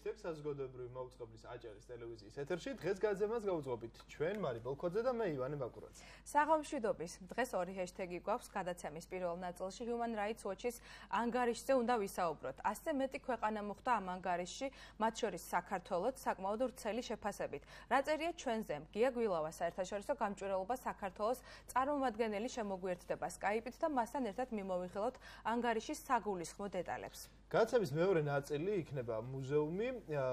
მიშტებს საზოგადოებრივი მაუწყებლის აჭარის ტელევიზიის ეთერში დღეს გაზემას გავუძღობთ ჩვენ მარი ბოლქოძე და მე ივანე ბაკურაძე. საღამოშვიდობის დღეს ორი ჰეშტეგი გვაქვს გადაცემის პირველ ნაწილში Human Rights Watch-ის ანგარიშზე უნდა ვისაუბროთ. ასზე მეტი ქვეყანა მოხვდა ამ ანგარიშში, მათ შორის საქართველოც საკმაოდ ვრცელი შეფასებით. რა წერია ჩვენზე? გია გვილავა საერთაშორისო გამჭვირვალობა საქართველოს წარმომადგენელი შემოგვიერთდება Skype-ით და მასთან ერთად მიმოვიხილოთ ანგარიშის საგულისხმო დეტალებს. გადაცემის მეორე ნაწილი იქნება მუზეუმი,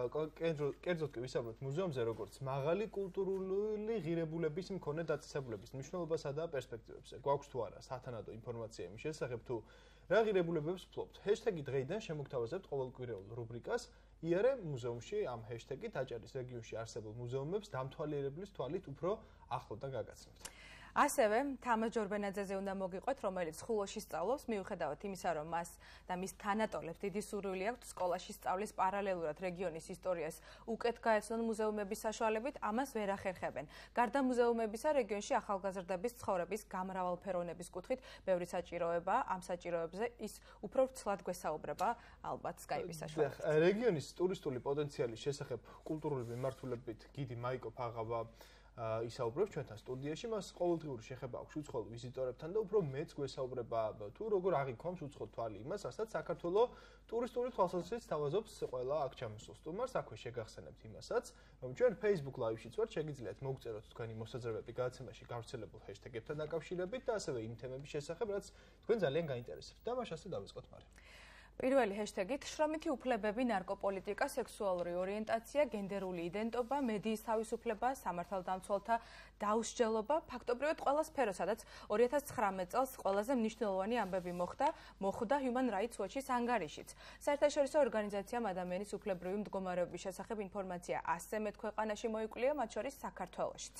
კერძოდ კი ვისაუბროთ მუზეუმზე, როგორც მაღალი კულტურული ღირებულების მქონე დაწესებულების მნიშვნელობასა და პერსპექტივებზე. გვაქვს თუ არა სათანადო ინფორმაცია იმის შესახებ, თუ რა ღირებულებებს ვფლობთ. ჰეშტეგი დღეიდან შემოგთავაზებთ ყოველკვირეულ რუბრიკას იარე მუზეუმში ამ ჰეშტეგით აჭარის რეგიონში არსებულ მუზეუმებს დამთვალიერებლის თვალით უფრო ახლოდან გაგაცნობთ. ასევე თამაზ ჯორბენაძეზე უნდა მოგიყვეთ, რომელიც ხულოში სწავლობს, მიუხედავად იმისა, რომ მას და მის თანატოლებს დიდი სურვილი აქვს სკოლაში სწავლის პარალელურად რეგიონის ისტორიას უკეთ გაეცნონ მუზეუმების საშუალებით, ამას ვერ ახერხებენ. გარდა მუზეუმებისა, რეგიონში ახალგაზრდების ცხოვრების გამრავალფეროვნების კუთხით ბევრი საჭიროებაა, ამ საჭიროებზე ის უფრო ვრცლად გვესაუბრება ალბათ Skype-ის საშუალებით. რეგიონის ტურისტული პოტენციალის შესახებ კულტურული მიმართულებით გიდი მაიკო ფაღავა ისაუბრებს ჩვენთან სტუდიაში, მას ყოველდღიური შეხება აქვს უცხოელ ვიზიტორებთან და უფრო მეც გვესაუბრება თუ როგორ აღიქვამს უცხო თვალი იმას, რასაც საქართველოს ტურისტული თვალსაზრისით თავაზობს ყველა აქ ჩამოსულ სტუმარს. აქვე შეგახსენებთ იმასაც, რომ ჩვენ Facebook Live-შიც ვართ, შეგიძლიათ მოგწეროთ თქვენი მოსაზრებები გადაცემაში გავრცელებულ ჰეშტეგებთან დაკავშირებით და ასევე იმ თემების შესახებ, რაც თქვენ ძალიან გაინტერესებთ. და მაშასე დავიწყოთ მარი. პირველი ჰეშტეგით შრომითი უფლებები, ნარკოპოლიტიკა, სექსუალური ორიენტაცია, გენდერული იდენტობა, მედიის თავისუფლება, სამართალდამცველთა დაუსჯელობა, ფაქტობრივად ყველა სფერო, სადაც 2019 წელს ყველაზე მნიშვნელოვანი ამბები მოხვდა Human Rights Watch-ის ანგარიშიც. საერთაშორისო ორგანიზაციამ ადამიანის უფლებრივი მდგომარეობის შესახებ ინფორმაცია 100-ზე მეტ ქვეყანაში მოიკვლია, მათ შორის საქართველოშიც.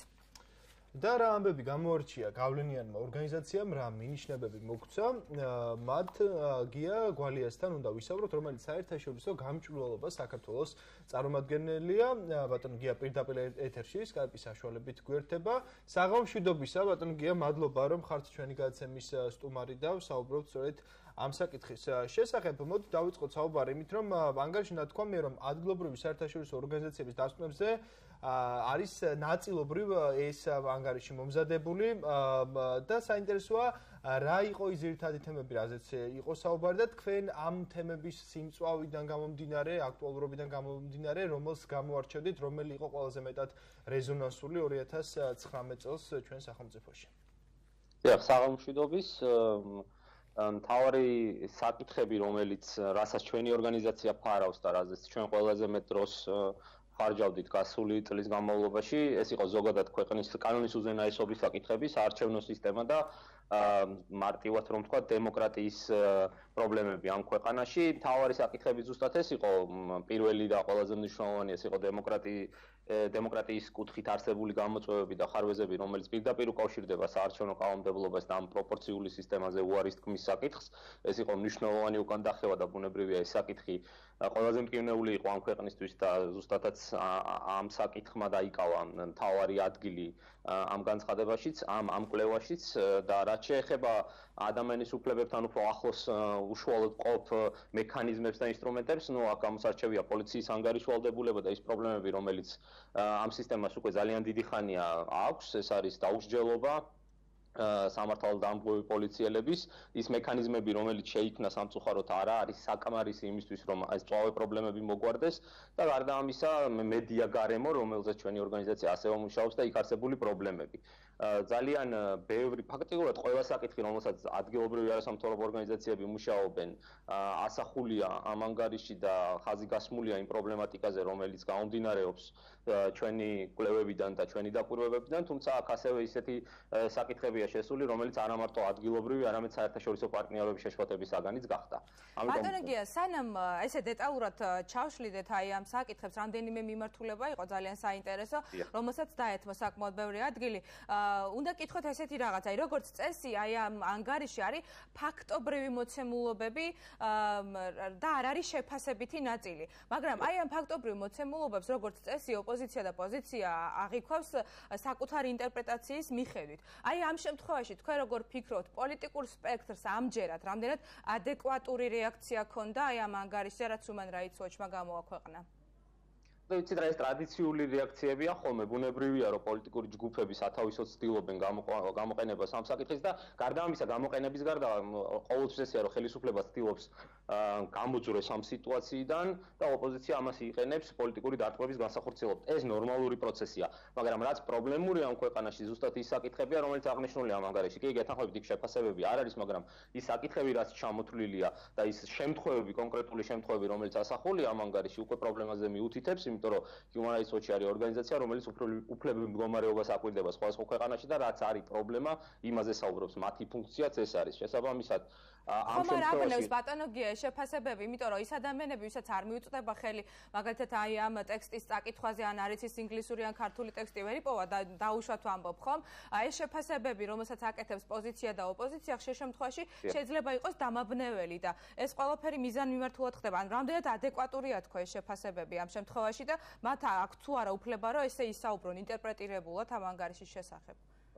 და რა ამბები გამოარჩია გავლენიანმა ორგანიზაციამ, რა მინიშნებები მოგვცა, მათ გია გვალიასთან უნდა ვისაუბროთ, რომელიც საერთაშორისო გამჭვირვალობა საქართველოს წარმომადგენელია. ბატონ გია პირდაპირ ეთერში Skype-ის საშუალებით გვერდება. საღამოშვიდობისა, ბატონ გია, მადლობა რომ ხართ ჩვენი გადაცემის სტუმარი და ვსაუბრობთ სწორედ ამ საკითხის შესახებ. მოდი დავიწყოთ საუბარი იმით, რომ ანგარიში ნათქვამია, რომ ადგილობრივი საერთაშორისო ორგანიზაციების დასკვნებზე არის ნაწილობრივ ეს ანგარიში მომზადებული და საინტერესოა რა იყო ის ძირითადი თემები, რაზეც იყო საუბარი და თქვენ ამ თემების სიმწვავიდან გამომდინარე, აქტუალურობიდან გამომდინარე, რომელს გამოარჩევდით, რომელი იყო ყველაზე მეტად რეზონანსული 2019 წელს ჩვენ სახელმწიფოში. საღამოშვიდობის მთავარი საკითხები, რასაც ჩვენი ორგანიზაცია ფარავს და რაზეც ჩვენ ყველაზე მეტ დროს ხარჯავდით გასული წლის განმავლობაში, ეს იყო ზოგადად ქვეყნის კანონის უზენაესობის საკითხები, საარჩევნო სისტემა და მარტივად რომ ვთქვა, დემოკრატიის პრობლემები ამ ქვეყანაში. მთავარი საკითხები ზუსტად ეს იყო, პირველი და ყველაზე მნიშვნელოვანი ეს იყო დემოკრატიის კუთხით არსებული გამოწვევები და ხარვეზები, რომელიც პირდაპირ უკავშირდება საარჩევნო კანონმდებლობას და ამ პროპორციული სისტემაზე უარის თქმის საკითხს. ეს იყო მნიშვნელოვანი უკან დახევა და ბუნებრივია ეს საკითხი ყველაზე მტკივნეული იყო ამ ქვეყნისთვის და ზუსტადაც ამ საკითხმა დაიკავა მთავარი ადგილი ამ განცხადებაშიც, ამ კვლევაშიც და რაც შეეხება ადამიანის უფლებებთან უფრო ახლოს უშუალოდ ყოფ მექანიზმებს და ინსტრუმენტებს, აქ გამოსარჩევია პოლიციის ანგარიშვალდებულება და ის პრობლემები, რომელიც ამ სისტემას უკვე ძალიან დიდი ხანია აქვს, ეს არის დაუსჯელობა სამართალდამცავი პოლიციელების, ის მექანიზმები, რომელიც შეიქმნა სამწუხაროდ არა არის საკმარისი იმისთვის, რომ ეს წვავე პრობლემები მოგვარდეს და გარდა ამისა, მედია გარემო, რომელზეც ჩვენი ორგანიზაცია ასევე მუშაობს და იქ არსებული პრობლემები. ძალიან ბევრი, ფაქტიურად ყველა საკითხი, რომელსაც ადგილობრივი არასამთავრობო ორგანიზაციები მუშაობენ, ასახულია ამ ანგარიში და ხაზი გასმულია იმ პრობლემატიკაზე, რომელიც გამომდინარეობს ჩვენი კვლევებიდან და ჩვენი დაკვირვებებიდან, თუმცა აქ ასევე ისეთი საკითხებია შესული, რომელიც არა მარტო ადგილობრივი, არამედ საერთაშორისო პარტნიორების შეშფოთების საგანიც გახდა. ბატონო გია, სანამ ესე დეტალურად ჩავშლიდეთ ამ საკითხებს, რამდენიმე მიმართულება იყო ძალიან საინტერესო, რომელსაც დაეთმო საკმაოდ ბევრი ადგილი. უნდა კითხოთ ესეთი რაღაცა, როგორც წესი, ამ ანგარიში არის ფაქტობრივი მოცემულობები და არ არის შეფასებითი ნაწილი. მაგრამ ამ ფაქტობრივ მოცემულობებს, როგორც წესი, ოპოზიცია და პოზიცია აღიქვავს საკუთარი ინტერპრეტაციის მიხედვით. ამ შემთხვევაში თქვენ როგორ ფიქრობთ, პოლიტიკურ სპექტრს ამჯერად რამდენად ადეკვატური რეაქცია ქონდა ამ ანგარიშზე, რაც Human Rights Watch-მა გამოაქვეყნა? იცით რა ეს ტრადიციული რეაქციებია ხოლმე ბუნებრივია რომ პოლიტიკური ჯგუფები სათავისოდ ცდილობენ გამოყენებას ამ საკითხის და გარდა ამისა გამოყენების გარდა ყოველთვის ესეა რომ ხელისუფლება ცდილობს გამოძვრეს ამ სიტუაციიდან და ოპოზიცია ამას იყენებს პოლიტიკური დარტყმების განსახორციელებლად. ეს ნორმალური პროცესია, მაგრამ რაც პრობლემურია ამ ქვეყანაში ზუსტად ის საკითხებია, რომელიც აღნიშნულია ამ ანგარიში. კი, გეთანხმებით, იქ შეფასებები არ არის, მაგრამ ის საკითხები, რაც ჩამოთვლილია და ის შემთხვევები, კონკრეტული შემთხვევები, რომელიც ასახულია ამ ანგარიში, უკვე პრობლემაზე მიუთითებს, იმიტომ რომ Human Rights Watch არის ორგანიზაცია, რომელიც უფლებების მდგომარეობას აკვირდება სხვადასხვა ქვეყანაში და რაც არის პრობლემა, იმაზე საუბრობს. მათი ფუნქციაც ეს არის. შესაბამისად, ამ შემთხვევაში ბატონო გია შეფასებები, იმიტომ რომ ის ადამიანები, ვისაც არ მიუწვდება ხელი, მაგალითად აი ამ ტექსტის წაკითხვაზე ან არის ის ინგლისური ან ქართული ტექსტი ვერ იპოვა და დაუშვათ ვამბობ, ხომ? აი ეს შეფასებები, რომელსაც აკეთებს პოზიცია და ოპოზიცია, ხშირ შემთხვევაში შეიძლება იყოს დამაბნეველი და ეს ყველაფერი მიზანმიმართულად ხდება. ან რამდენად ადეკვატურია თქო ეს შეფასებები ამ შემთხვევაში და მათ აქვს თუ არა უფლება რომ ესე ისაუბრონ ინტერპრეტირებულად ამ ანგარიშის შესახებ?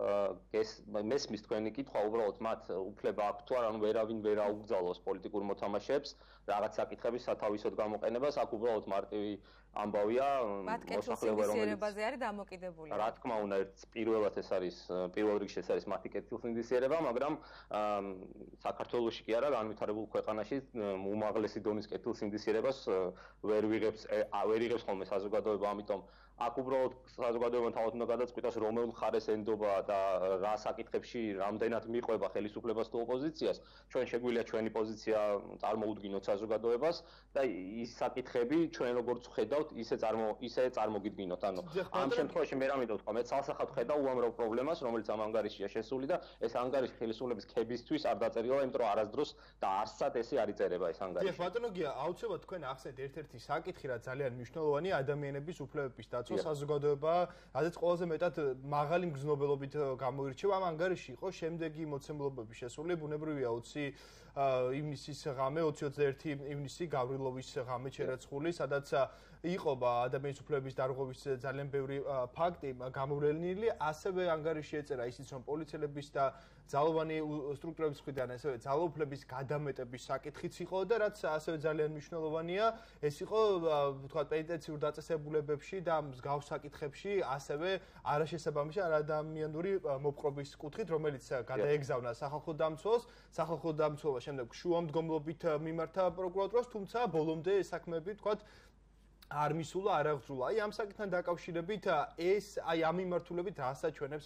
მესმის თქვენი კითხვა უბრალოდ მათ უფლება აქვს თუ არა, ანუ ვერავინ ვერ აუგზავნოს პოლიტიკურ მოთამაშეებს რაღაც საკითხების სათავისოდ გამოყენებას, აქ უბრალოდ მარტივი ამბავია მოსახლეობა რომელზეზე არის დამოკიდებული. რა თქმა უნდა, პირველად ეს არის პირველ რიგში ეს არის მათი კეთილსინდისიერება, მაგრამ საქართველოში კი არა, განვითარებულ ქვეყანაში უმაღლესი დონის კეთილსინდისიერებას ვერ იღებს ხოლმე საზოგადოება, ამიტომ აქ უბრალოდ საზოგადოებამ თავად უნდა გადაწყვიტოს რომელ მხარეს ენდობა და რა საკითხებში რამდენად მიყვება ხელისუფლებას თუ ოპოზიციას. ჩვენ შეგვიძლია ჩვენი პოზიცია წარმოუდგინოთ საზოგადოებას და ის საკითხები ჩვენ როგორც ვხედავთ, ისე წარმოგიდგინოთ. ანუ ამ შემთხვევაში მე რამე დავთქვა, მე ცალსახად ვხედავ უამრავ პრობლემას, რომელიც ამ ანგარიშია შესული და ეს ანგარიში ხელისუფლების ქებისთვის არ დაწერილა, იმიტომ რომ არასდროს და არსად ესე არ იწერება ეს ანგარიში. დიახ, ბატონო გია, აუცილებლად თქვენ ახსენეთ ერთ-ერთი საკითხი, რაც ძალიან მნიშვნელოვანია ადამიანების უფლებების დაცვა საზოგადოება, რადგან ყველაზე მეტად მაღალი მგრძნობელობით გამოირჩევა ამ ანგარიში იყო შემდეგი მოცემულობები შესული, ბუნებრივია 20 ივნისის ღამე, 20-21 ივნისი გავრილოვის ღამე შერაცხული, სადაც იყო ადამიანის უფლებების დარღვევის ძალიან ბევრი ფაქტი გამოვლენილი, ასევე ანგარიში ეწერა ისიც, რომ პოლიციელების და ძალოვანი სტრუქტურების მხრიდან ასევე ძალაუფლების გადამეტების საკითხიც იყო და რაც ასევე ძალიან მნიშვნელოვანია, ეს იყო თქვა პენიტენციურ დაწესებულებებში და მსგავს საკითხებში ასევე არაშესაბამისი არადამიანური მოპყრობის კუთხით, რომელიც გადაეგზავნა სახალხო დამცველს, სახალხო დამცველმა შემდეგ შუამდგომლობით მიმართა პროკურატურას, თუმცა ბოლომდე ეს საქმეები თქვა არ მისულა, არ აღძრულა. აი ამ საკითხთან დაკავშირებით ეს აი ამ მიმართულებით რასაც ჩვენებს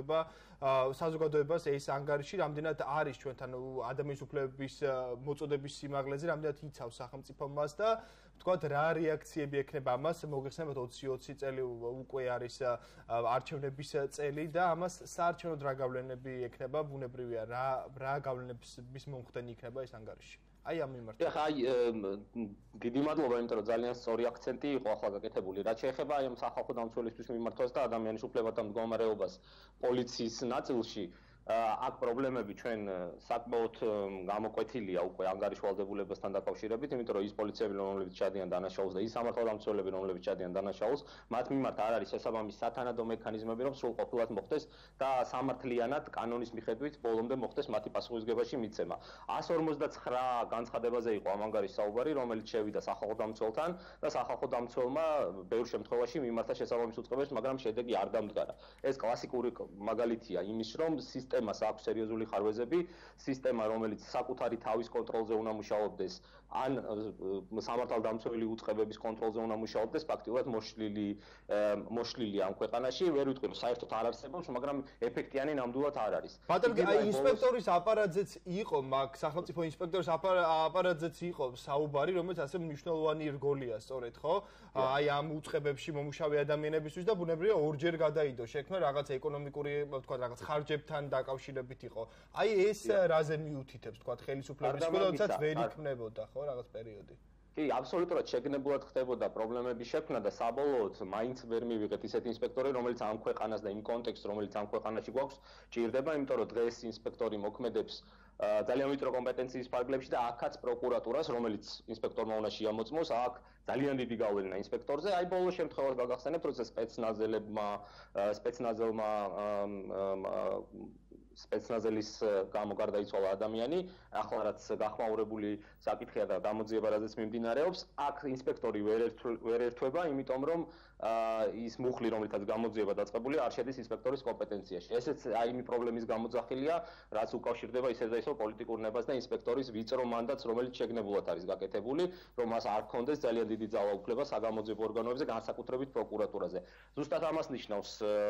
საზოგადოებას ეს ანგარიში რამდენად არის ჩვენთან ადამიანის უფლებების მოწოდების სიმაღლეზე, რამდენად იცავს სახელმწიფო მას და ვთქვათ რა რეაქციები ექნება ამას, მოგეხსენებათ 2020 წელი უკვე არის არჩევნების წელი და ამას საარჩევნო რა გავლენები ექნება, ბუნებრივია რა გავლენების მომხდენი იქნება ეს ანგარიში. აი ამ მიმართულებით. ეხლა აი დიდი მადლობა, იმიტომ რომ ძალიან სწორი აქცენტი იყო ახლა გაკეთებული. რაც შეეხება აი ამ სახალხო დამცველისთვის მიმართვას და ადამიანის უფლებათა მდგომარეობას პოლიციის ნაწილში, აქ პრობლემები ჩვენ საკმაოდ გამოკვეთილია უკვე ანგარიშ ვალდებულებასთან დაკავშირებით, იმიტომ რომ ის პოლიციები, რომლებიც ჩადიან დანაშაულს და ის სამართალდამცველები, რომლებიც ჩადიან დანაშაულს, მათ მიმართ არ არის შესაბამისი სათანადო მექანიზმები, რომ სრულყოფილად მოხდეს და სამართლიანად კანონის მიხედვით ბოლომდე მოხდეს მათი პასუხისგებაში მიცემა. 159 განცხადებაზე იყო ამ ანგარიშის საუბარი, რომელიც შევიდა სახალხო დამცველთან და სახალხო დამცველმა ბევრ შემთხვევაში მიმართა შესაბამის უწყებებს, მაგრამ შედეგი არ დამდგარა. ეს კლასიკური მაგალითია იმის, რომ სისტემას აქვს სერიოზული ხარვეზები, სისტემა, რომელიც საკუთარი თავის კონტროლზე უნდა მუშაობდეს, ან სამართალდამცველი უწყებების კონტროლზე უნდა მუშაობდეს, ფაქტიურად მოშლილია ამ ქვეყანაში, ვერ ვიტყვი, რომ საერთოდ არ არსებობს, მაგრამ ეფექტიანი ნამდვილად არ არის. ბატონო, აი ინსპექტორის აპარატზეც იყო, მაგ სახელმწიფო ინსპექტორის აპარატზეც იყო საუბარი, რომელიც ასე მნიშვნელოვანი რგოლია, სწორედ, ხო? აი ამ უწყებებში მომუშავე ადამიანებისთვის და ბუნებრივია ორჯერ გადაიდო შექმნა რაღაც ეკონომიკური, თქვა რაღაც ხარჯებთან დაკავშირებით იყო. აი ეს რაზე მიუთითებს, თქვა ხელისუფლების როდესაც ვერ იქნებოდა, ხო, რაღაც პერიოდი. კი, აბსოლუტურად შეგნებულად ხდებოდა პრობლემების შექმნა და საბოლოოდ მაინც ვერ მივიღეთ ისეთი ინსპექტორი, რომელიც ამ ქვეყანას და იმ კონტექსტს, რომელიც ამ ქვეყანაში გვაქვს, ჭირდება, იმიტომ რომ დღეს ინსპექტორი მოქმედებს ძალიან ვიწრო კომპეტენციის ფარგლებში და აქაც პროკურატურას, რომელიც ინსპექტორმა უნდა შეამოწმოს, აქ ძალიან დიდი გავლენა ინსპექტორზე. აი ბოლოს შემთხვევას გაგახსენებთ, როცა სპეცნაზელის გამო გარდაიცვალა ადამიანი, ახლა რაც გახმაურებული საკითხია და გამოძიება რაზეც მიმდინარეობს, აქ ინსპექტორი ვერ ერთვება, იმიტომ რომ ის მუხლი, რომელთაც გამოძიება დაწყებულია, არ შედის ინსპექტორის კომპეტენციაში. ესეც აი იმ პრობლემის გამოძახილია, რაც უკავშირდება ისე და ისე პოლიტიკურ ნებას და ინსპექტორის ვიწრო მანდატს, რომელიც შეგნებულად არის გაკეთებული, რომ მას არ ქონდეს ძალიან დიდი ძალაუფლება საგამოძიებო ორგანოებზე, განსაკუთრებით პროკურატურაზე. ზუსტად ამას ნიშნავს,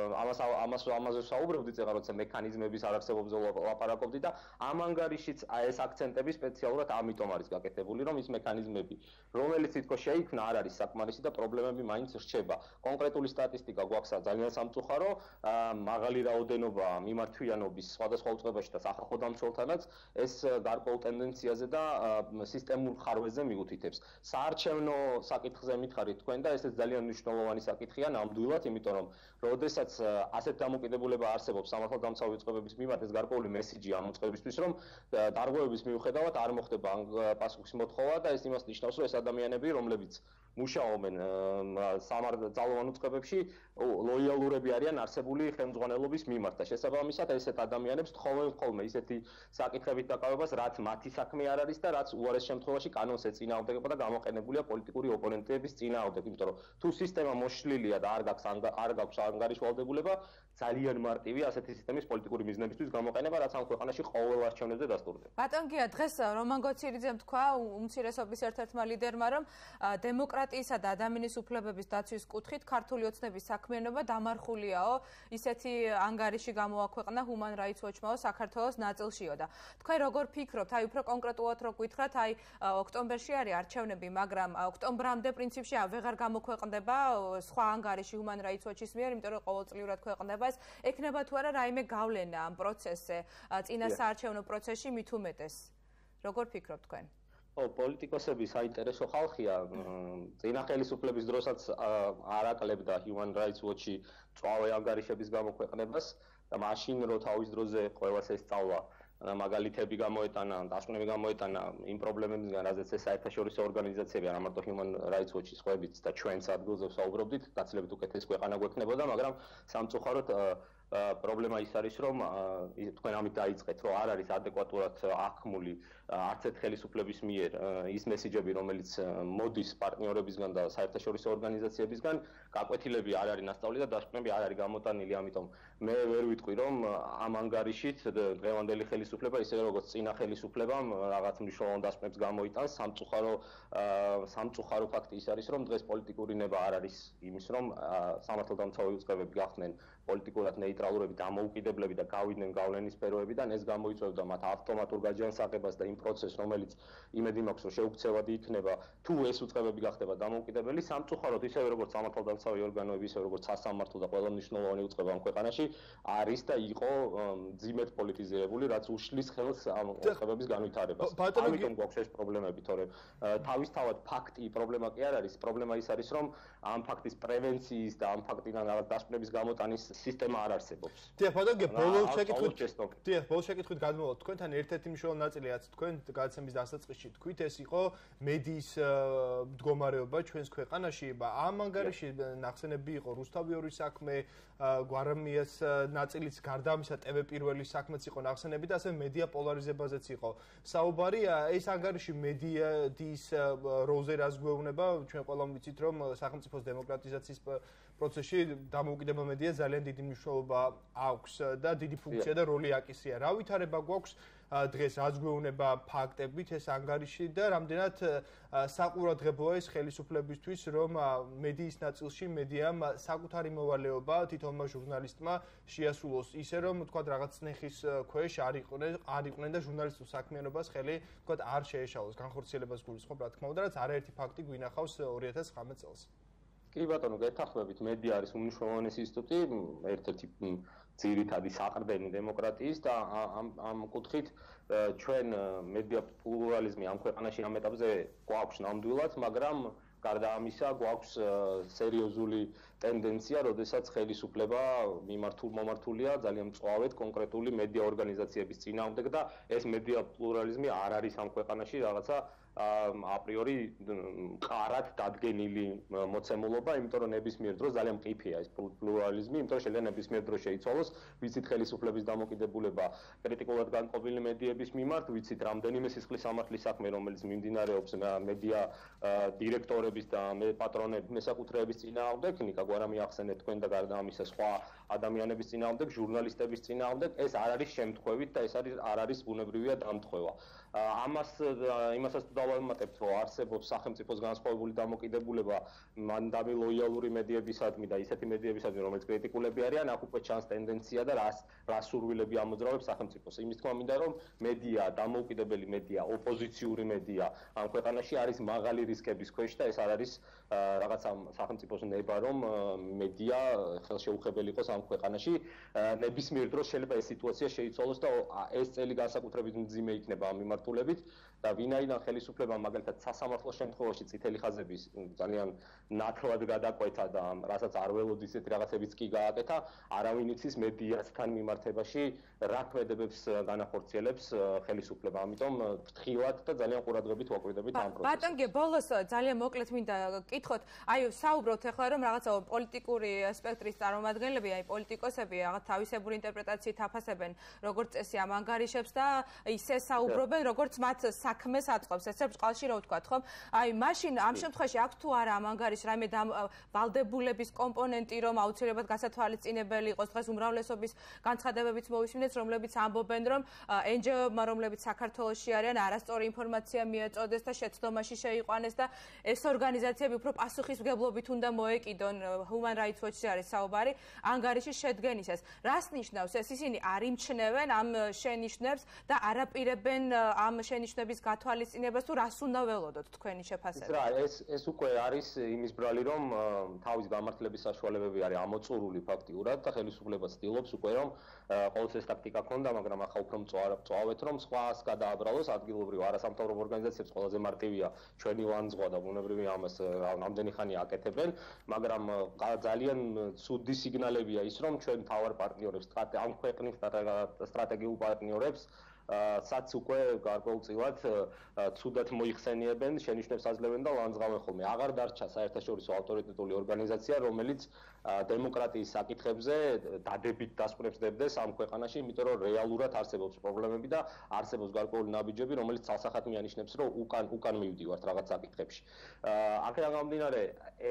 ამაზე საუბრობდით წეგა, როცა მექანიზმების არარსებობაზე ლაპარაკობდი და ამ ანგარიშიც ეს აქცენტები სპეციალურად ამიტომ არის გაკეთებული, რომ ის მექანიზმები, რომელიც თითქოს შეიქმნა, არ არის საკმარისი და პრობლემები მაინც რჩება. კონკრეტული სტატისტიკა გვაქვს ძალიან სამწუხარო, მაღალი რაოდენობა მიმართვიანობის სხვადასხვა უწყებაში და სახალხო დამცველთანაც ეს გარკვეულ ტენდენციაზე და სისტემურ ხარვეზე მიუთითებს. საარჩევნო საკითხზე მითხარით თქვენ და ესეც ძალიან მნიშვნელოვანი საკითხია ნამდვილად, იმიტომ რომ როდესაც ასეთ დამოკიდებულება არსებობს სამართალდამცავი უწყებების მიმართ, ეს გარკვეული მესიჯია ამ უწყებისთვის, რომ დარღვევების მიუხედავად არ მოხდება პასუხის მოთხოვა და ეს იმას ნიშნავს, რომ ეს ადამიანები, რომლებიც მუშაობენ სამართალდამცავ უწყებებში, ლოიალურები არიან არსებული ხელმძღვანელობის მიმართ და შესაბამისად ესეთ ადამიანებს თხოვენ ხოლმე ისეთი საკითხებით დაკავებას, რაც მათი საქმე არ არის და რაც უარეს შემთხვევაში კანონს ეწინააღმდეგება და გამოყენებულია პოლიტიკური ოპონენტების წინააღმდეგ, იმიტომ რომ თუ სისტემა მოშლილია და არ გაქვს ანგარიშვალდებულება, ძალიან მარტივია ასეთი სისტემის პოლიტიკური მიზნებისთვის გამოყენება, რაც ამ ქვეყანაში ყოველ არჩევნებზე დასტურდება. ბატონ გია, დღეს რომან გოცირიძემ თქვა უმცირესობის ერთ-ერთმა ლიდერმა, რომ დემოკრატიისა და ადამიანის უფლებების დაცვის კუთხით ქართული ოცნების საქმიანობა დამარხულიაო, ისეთი ანგარიში გამოაქვეყნა Human Rights Watch-მაო საქართველოს ნაწილშიო და თქვენ როგორ ფიქრობთ, აი უფრო კონკრეტულად რო გითხრათ, აი ოქტომბერში არის არჩევნები, მაგრამ ოქტომბრამდე პრინციპში ვეღარ გამოქვეყნდება სხვა ანგარიში Human Rights Watch-ის მიერ, იმიტომ რომ ყოველწლიურად ქვეყნდება ეს, ექნება თუ არა რაიმე გავლენა ამ პროცესზე, წინა საარჩევნო პროცესში მით უმეტეს. როგორ ფიქრობთ თქვენ? პოლიტიკოსები საინტერესო ხალხია, წინა ხელისუფლების დროსაც არ აკლებდა Human Rights Watch-ი წვავე ანგარიშების გამოქვეყნებას და მაშინ რო თავის დროზე ყველას ესწავლა მაგალითები გამოეტანა, დასკვნები გამოეტანა იმ პრობლემებისგან, რაზეც ეს საერთაშორისო ორგანიზაციები, არა მარტო Human Rights Watch-ის ხვებით და ჩვენს ადგილზე ვსაუბრობდით, გაცილებით უკეთესი ქვეყანა გვექნებოდა, მაგრამ სამწუხაროდ პრობლემა ის არის, რომ თქვენ ამით დაიწყეთ, რომ არ არის ადეკვატურად აღქმული არც ერთ ხელისუფლების მიერ ის მესიჯები, რომელიც მოდის პარტნიორებისგან და საერთაშორისო ორგანიზაციებისგან, გაკვეთილები არ არის ნასწავლი და დასკვნები არ არის გამოტანილი, ამიტომ მე ვერ ვიტყვი, რომ ამ ანგარიშით დღევანდელი ხელისუფლება, ისე როგორც წინა ხელისუფლებამ რაღაც მნიშვნელოვან დასკვნებს გამოიტანს, სამწუხარო ფაქტი ის არის, რომ დღეს პოლიტიკური ნება არ არის იმის, რომ სამართალდამცავი უწყებები გახდნენ პოლიტიკურად ნეიტრალურები, დამოუკიდებლები და გავიდნენ გავლენის სფეროებიდან, ეს გამოიწვევდა მათ ავტომატურ გაჯანსაღებას და იმ პროცესს, რომელიც იმედი მაქვს, რომ შეუქცევადი იქნება, თუ ეს უწყებები გახდება დამოუკიდებელი, სამწუხაროდ ისევე როგორც სამართალდამცავი ორგანოები, ისევე როგორც სასამართლო და ყველა მნიშვნელოვანი უწყება ამ ქვეყანაში არის და იყო ძიმედ პოლიტიზირებული, რაც უშლის ხელს ამ უწყებების განვითარებას. ამიტომ გვაქვს ეს პრობლემები, თორემ თავისთავად ფაქტი პრობლემა კი არ არის, პრობლემა ის არის, რომ ამ ფაქტის პრევენციის და ამ ფაქტიდან დასკვნების გამოტანის სისტემა არ არსებობს. დიახ, ბატონო, ბოლოს შეკითხვით გადმოვიდეთ თქვენთან ერთ-ერთი მნიშვნელოვანი ნაწილი, რაც თქვენ გადაცემის დასაწყისში თქვით, ეს იყო მედიის მდგომარეობა ჩვენს ქვეყანაში. ამ ანგარიში ნახსენები იყო რუსთავიორის საქმე, გვარამიას ნაწილიც გარდა ამისა TV პირველი საქმეც იყო ნახსენები და ასევე მედია პოლარიზებაზეც იყო საუბარი. ეს ანგარიში მედიის როლზე რას გვეუბნება? ჩვენ ყველამ ვიცით, რომ სახელმწიფოს დემოკრატიზაციის პროცესში დამოუკიდებელ მედიას ძალიან დიდი მნიშვნელობა აქვს და დიდი ფუნქცია და როლი აკისრია. რა ვითარება გვაქვს დღეს, რაც გვეუბნება ფაქტებით ეს ანგარიში და რამდენად საყურადღებოა ეს ხელისუფლებისთვის, რომ მედიის ნაწილში მედიამ საკუთარი მოვალეობა თითოეულმა ჟურნალისტმა შეასრულოს ისე, რომ თქვა რაღაც ნეხის ქვეშ არ იყვნენ და ჟურნალისტურ საქმიანობას ხელი თქვა არ შეეშალოს. განხორციელებას გულისხმობ, რა თქმა უნდა, რაც არაერთი ფაქტი გვინახავს 2019 წელს. კი ბატონო, გეთახმებით, მედია არის უმნიშვნელოვანესი ინსტიტუტი, ერთ-ერთი ძირითადი საყრდენი დემოკრატიის და ამ კუთხით ჩვენ მედია პლურალიზმი ამ ქვეყანაში ამ ეტაპზე გვაქვს ნამდვილად, მაგრამ გარდა ამისა გვაქვს სერიოზული ტენდენცია, როდესაც ხელისუფლება მიმართულია ძალიან მწვავედ კონკრეტული მედია ორგანიზაციების წინააღმდეგ და ეს მედია პლურალიზმი არ არის ამ ქვეყანაში რაღაცა აპრიორი ყარად დადგენილი მოცემულობა, იმიტომ რომ ნებისმიერ დროს ძალიან მყიფეა ეს პლურალიზმი, იმიტომ რომ შეიძლება ნებისმიერ დროს შეიცვალოს, ვიცით ხელისუფლების დამოკიდებულება კრიტიკულად განყოფილი მედიების მიმართ, ვიცით რამდენიმე სისხლის სამართლის საქმე, რომელიც მიმდინარეობს მედია დირექტორების და პატრონების მესაკუთრეების წინააღმდეგ, ნიკა გვარამი ახსენეთ თქვენ და გარდა ამისა სხვა ადამიანების წინააღმდეგ, ჟურნალისტების წინააღმდეგ, ეს არ არის შემთხვევით და ეს არ არის ბუნებრივია დამტყვევა. იმასაც დავამატებთ, რომ არსებობს სახელმწიფოს განსხვავებული დამოკიდებულება მანდამი ლოიალური მედიებისადმი და ისეთი მედიებისადმი, რომელიც კრიტიკულები არიან, აქ უკვე ჩანს ტენდენცია და რა სურვილები ამოძრავებს სახელმწიფოს. იმის თქმა მინდა, რომ მედია, დამოუკიდებელი მედია, ოპოზიციური მედია ამ ქვეყანაში არის მაღალი რისკების ქვეშ და ეს არ არის რაღაცა სახელმწიფოს ნება, რომ მედია ხელშეუხებელი იყოს ამ ქვეყანაში. ნებისმიერ დროს შეიძლება ეს სიტუაცია შეიცვალოს და ეს წელი განსაკუთრებით მძიმე იქნება ამ მიმართულებით და ვინაიდან ხელისუფლებამ მაგალითად სასამართლოს შემთხვევაში წითელი ხაზების ძალიან ნათლად გადაკვეთა და რასაც არ ველოდი ისეთი რაღაცებიც კი გააკეთა, არავინ იცის მედიასთან მიმართებაში რა ქმედებებს განახორციელებს ხელისუფლება. ამიტომ ფრთხილად და ძალიან ყურადღებით ვაკვირდებით ამ პროცესს. ბატონ გე, ბოლოს ძალიან მოკლედ მინდა გკითხოთ, აი საუბრობთ ახლა რომ რაღაცა პოლიტიკური სპექტრის წარმომადგენლები, აი პოლიტიკოსები რაღაც თავისებური ინტერპრეტაციით აფასებენ როგორც წესი ამ ანგარიშებს და ისე საუბრობენ როგორც მათ საქმეს აწყობს, ესე ბჭყალში რა ვთქვათ, ხომ? აი მაშინ ამ შემთხვევაში აქვს თუ არა ამ ანგარიშს რაიმე ვალდებულების კომპონენტი, რომ აუცილებლად გასათვალისწინებელი იყოს დღეს უმრავლესობის განცხადებებიც მოვისმინეთ, რომლებიც ამბობენ, რომ NGO-მა, რომლებიც საქართველოში არიან, არასწორი ინფორმაცია მიეწოდეს და შეცდომაში შეიყვანეს და ეს ორგანიზაციები უფრო პასუხისმგებლობით უნდა მოეკიდონ, Human Rights Watch-ზე არის საუბარი, ანგარიშის შედგენისას. რას ნიშნავს ეს? ისინი არ იმჩნევენ ამ შენიშვნებს და არაპირებენ ამ შენიშვნების გათვალისწინებას თუ რას უნდა ველოდოთ თქვენი შეფასება? ეს უკვე არის იმის ბრალი, რომ თავის გამართლების საშუალებები არის ამოწურული ფაქტიურად და ხელისუფლება ცდილობს უკვე რომ ყოველთვის ეს ტაქტიკა ქონდა, მაგრამ ახლა უფრო მწვავეთ რომ სხვას გადააბრალოს ადგილობრივ არასამთავრობო ორგანიზაციებს ყველაზე მარტივია ჩვენი ლანძღვა და ბუნებრივია ამას რამდენი ხანი აკეთებენ, მაგრამ ძალიან ცუდი სიგნალებია ის რომ ჩვენ თავარ პარტნიორებს ამ ქვეყნის სტრატეგიულ პარტნიორებს საც უკვე გარკვეულწილად ცუდად მოიხსენიებენ, შენიშვნებს აძლევენ და ლანძღავენ ხოლმე. აღარ დარჩა საერთაშორისო ავტორიტეტული ორგანიზაცია, რომელიც დემოკრატიის საკითხებზე დადებით დასკვნებს დებდეს ამ ქვეყანაში, იმიტომ რომ რეალურად არსებობს პრობლემები და არსებობს გარკვეული ნაბიჯები, რომელიც ცალსახად მიანიშნებს, რომ უკან მივდივართ რაღაც საკითხებში. აქედან გამომდინარე,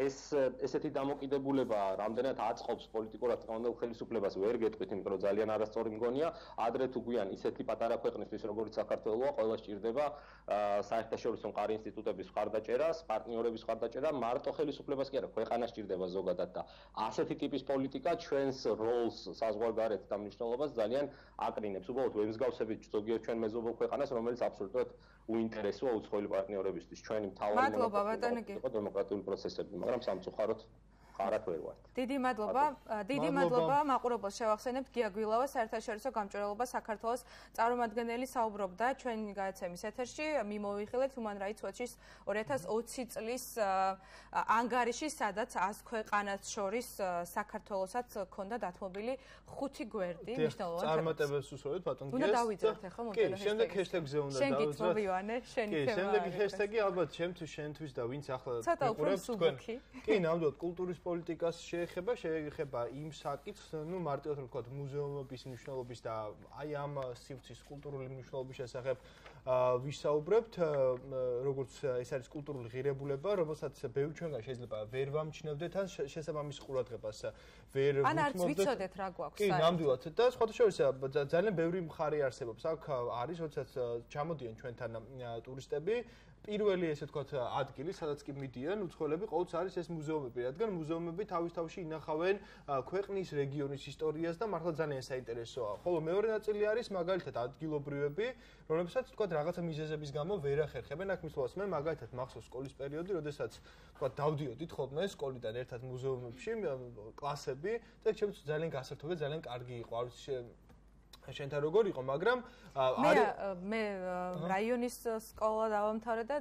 ესეთი დამოკიდებულება რამდენად აწყობს პოლიტიკურად წამოწეულ ხელისუფლებას ვერ გეტყვით, იმიტომ რომ ძალიან არასწორი მგონია, ადრე თუ გვიან ისეთი პატარა ქვეყნისთვის როგორც საქართველოა, ყველა სჭირდება საერთაშორისო მყარი ინსტიტუტების მხარდაჭერას, პარტნიორების მხარდაჭერა, მარტო ხელისუფლებას კი არა, ქვეყანას სჭირდება ზოგადად და ასეთი ტიპის პოლიტიკა ჩვენს როლს საზღვარგარეთ და მნიშვნელობას ძალიან აკრინებს. უბრალოდ ვემსგავსებით ზოგიერთ ჩვენ მეზობელ ქვეყანას, რომელიც აბსოლუტურად უინტერესოა უცხოელი პარტნიორებისთვის. ჩვენი მთავარი მონოპოლია იყო დემოკრატიული პროცესები, მაგრამ სამწუხაროდ ხარად ვერ ვართ. დიდი მადლობა მაყურებელს შევახსენებთ გია გვილავა საერთაშორისო გამჭვირვალობა საქართველოს წარმომადგენელი საუბრობდა ჩვენი გადაცემის ეთერში მიმოვიხილეთ Human Rights Watch-ის 2020 წლის ანგარიში, სადაც 100 ქვეყანას შორის საქართველოსაც ჰქონდა დათმობილი 5 გვერდი მნიშვნელოვანი წარმატებებს უსურვებთ ბატონ გიას. უნდა დავიძრათ ახლა მომდევნო კი, შემდეგ ჰეშტეგზე უნდა შენ გითხრობ ივანე, შენი თემა. კი, შემდეგი ჰეშტეგი ალბათ შენთვის და ვინც ახლა გიყურებს თქვენ. კი, ნამდვილად კულტურის პოლიტიკას შეეხება იმ საკითხს, ნუ მარტივად რომ ვთქვათ, მუზეუმების მნიშვნელობის და აი ამ სივრცის კულტურული მნიშვნელობის შესახებ ვისაუბრებთ, როგორც ეს არის კულტურული ღირებულება, რომელსაც ბევრი ჩვენგან შეიძლება ვერ ვამჩნევდეთ ან შესაბამის ყურადღებას ვერ ვუთმობდეთ. ან არც ვიცოდეთ რა გვაქვს კი, ნამდვილად და სხვათა შორის ძალიან ბევრი მხარე არსებობს. აქ არის, როდესაც ჩამოდიან ჩვენთან ტურისტები, პირველი ესე ვთქვათ ადგილი, სადაც კი მიდიან უცხოელები, ყოველთვის არის ეს მუზეუმები, რადგან მუზეუმები თავის-თავში ინახავენ ქვეყნის რეგიონის ისტორიას და მართლა ძალიან საინტერესოა. ხოლო მეორე ნაწილი არის მაგალითად ადგილობრივები, რომლებსაც ვთქვათ რაღაცა მიზეზების გამო ვერ ახერხებენ. აქ მისვლას მე მაგალითად მახსოვს სკოლის პერიოდი, როდესაც ვთქვათ დავდიოდით ხოლმე სკოლიდან ერთად მუზეუმებში კლასები და ჩემთვის ძალიან გასართობი, ძალიან კარგი იყო. არ ვიცი შენთან როგორ იყო, მაგრამ მე რაიონის სკოლა დავამთავრე და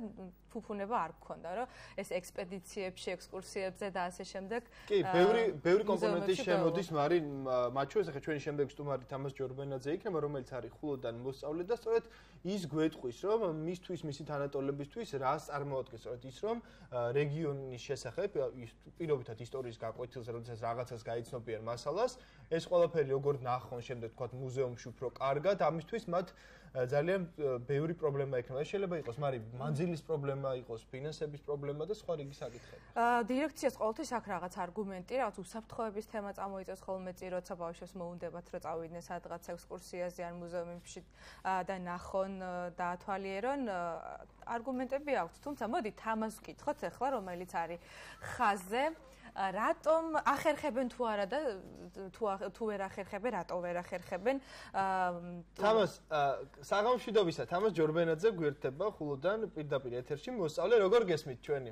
ფუფუნება არ გქონდა, რომ ეს ექსპედიციებში, ექსკურსიებზე და ასე შემდეგ. კი, ბევრი კომპონენტი შემოდის, მაგრამ მათ შორის ახლა ჩვენი შემდეგი სტუმარი თამაზ ჯორბენაძე იქნება, რომელიც არის ხულოდან მოსწავლე და სწორედ ის გვეტყვის, რომ მისთვის, მისი თანატოლებისთვის რას წარმოადგენს, სწორედ ის, რომ რეგიონის შესახებ, პირობითად ისტორიის გაკვეთილს, როდესაც რაღაცას გაიცნობიან მასალას, ეს ყველაფერი როგორ ნახონ შემდეგ თქვა მუზეუმში უფრო კარგად, ამისთვის მათ ძალიან ბევრი პრობლემა ექნება. შეიძლება იყოს, მაგრამ მანძილის პრობლემა იყოს, ფინანსების პრობლემა და სხვა რიგი საკითხები. დირექციას ყოველთვის აქვს რაღაც არგუმენტი, რაღაც უსაფრთხოების თემა წამოიწევს ხოლმე წინ, როცა ბავშვებს მოუნდებათ, რომ წავიდნენ სადღაც ექსკურსიაზე ან მუზეუმებში და ნახონ და ათვალიერონ. არგუმენტები აქვს, თუმცა მოდი თამას ვკითხოთ ახლა, რომელიც არის ხაზზე. რატომ ახერხებენ თუ არა და თუ ვერ ახერხებენ, რატო ვერ ახერხებენ? თამას საღამოშვიდობისა, თამას ჯორბენაძე გვერდება ხულოდან პირდაპირ ეთერში მოსწავლე, როგორ გესმით ჩვენი?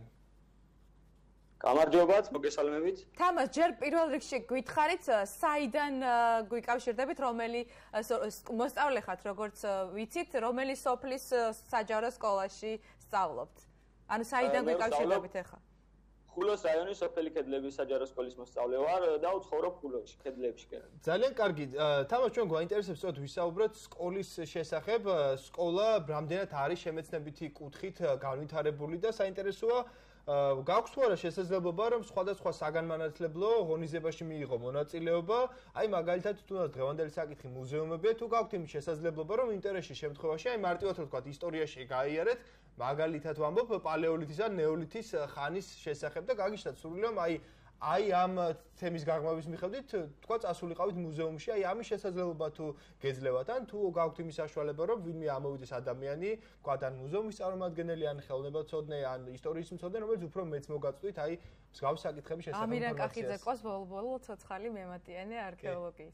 გამარჯობათ, მოგესალმებით. თამას, ჯერ პირველ რიგში გითხარით, საიდან გვიკავშირდებით, რომელი მოსწავლე ხართ, როგორც ვიცით, რომელი სოფლის საჯარო სკოლაში სწავლობთ? ანუ საიდან გვიკავშირდებით ახლა? ხულოს რაიონის სოფელი ქედლების საჯარო სკოლის მოსწავლე ვარ და ვცხოვრობ ხულოში, ქედლებში. ძალიან კარგი. თამას, ჩვენ გვაინტერესებს სწორედ ვისაუბროთ სკოლის შესახებ. სკოლა რამდენად არის შემეცნებითი კუთხით განვითარებული და საინტერესოა გაქვს თუ არა შესაძლებლობა, რომ სხვადასხვა საგანმანათლებლო ღონისძიებაში მიიღო მონაწილეობა, აი მაგალითად თუნდაც დღევანდელი საკითხი მუზეუმებია, თუ გაქვთ იმის შესაძლებლობა, რომ ინტერესის შემთხვევაში, აი მარტივად ვთქვათ, ისტორიაში გაიარეთ, მაგალითად ვამბობ პალეოლითის ან ნეოლითის ხანის შესახებ და გაგიჩნდათ სურვილი, რომ აი ამ თემის გაღრმავების მიხედვით თქვა წასულიყავით მუზეუმში, აი ამის შესაძლებლობა თუ გეძლევათ, ან თუ გაქვთ იმის საშუალება, რომ ვინმე ამოვიდეს ადამიანი, თქვა ან მუზეუმის წარმომადგენელი, ან ხელოვნებაცოდნე, ან ისტორიის მცოდნე, რომელიც უფრო მეც მოგაწვდით, აი მსგავს საკითხების შესახებ ამირან კახიძე ყავს ბოლო ცოცხალი მემატიანე არქეოლოგიის.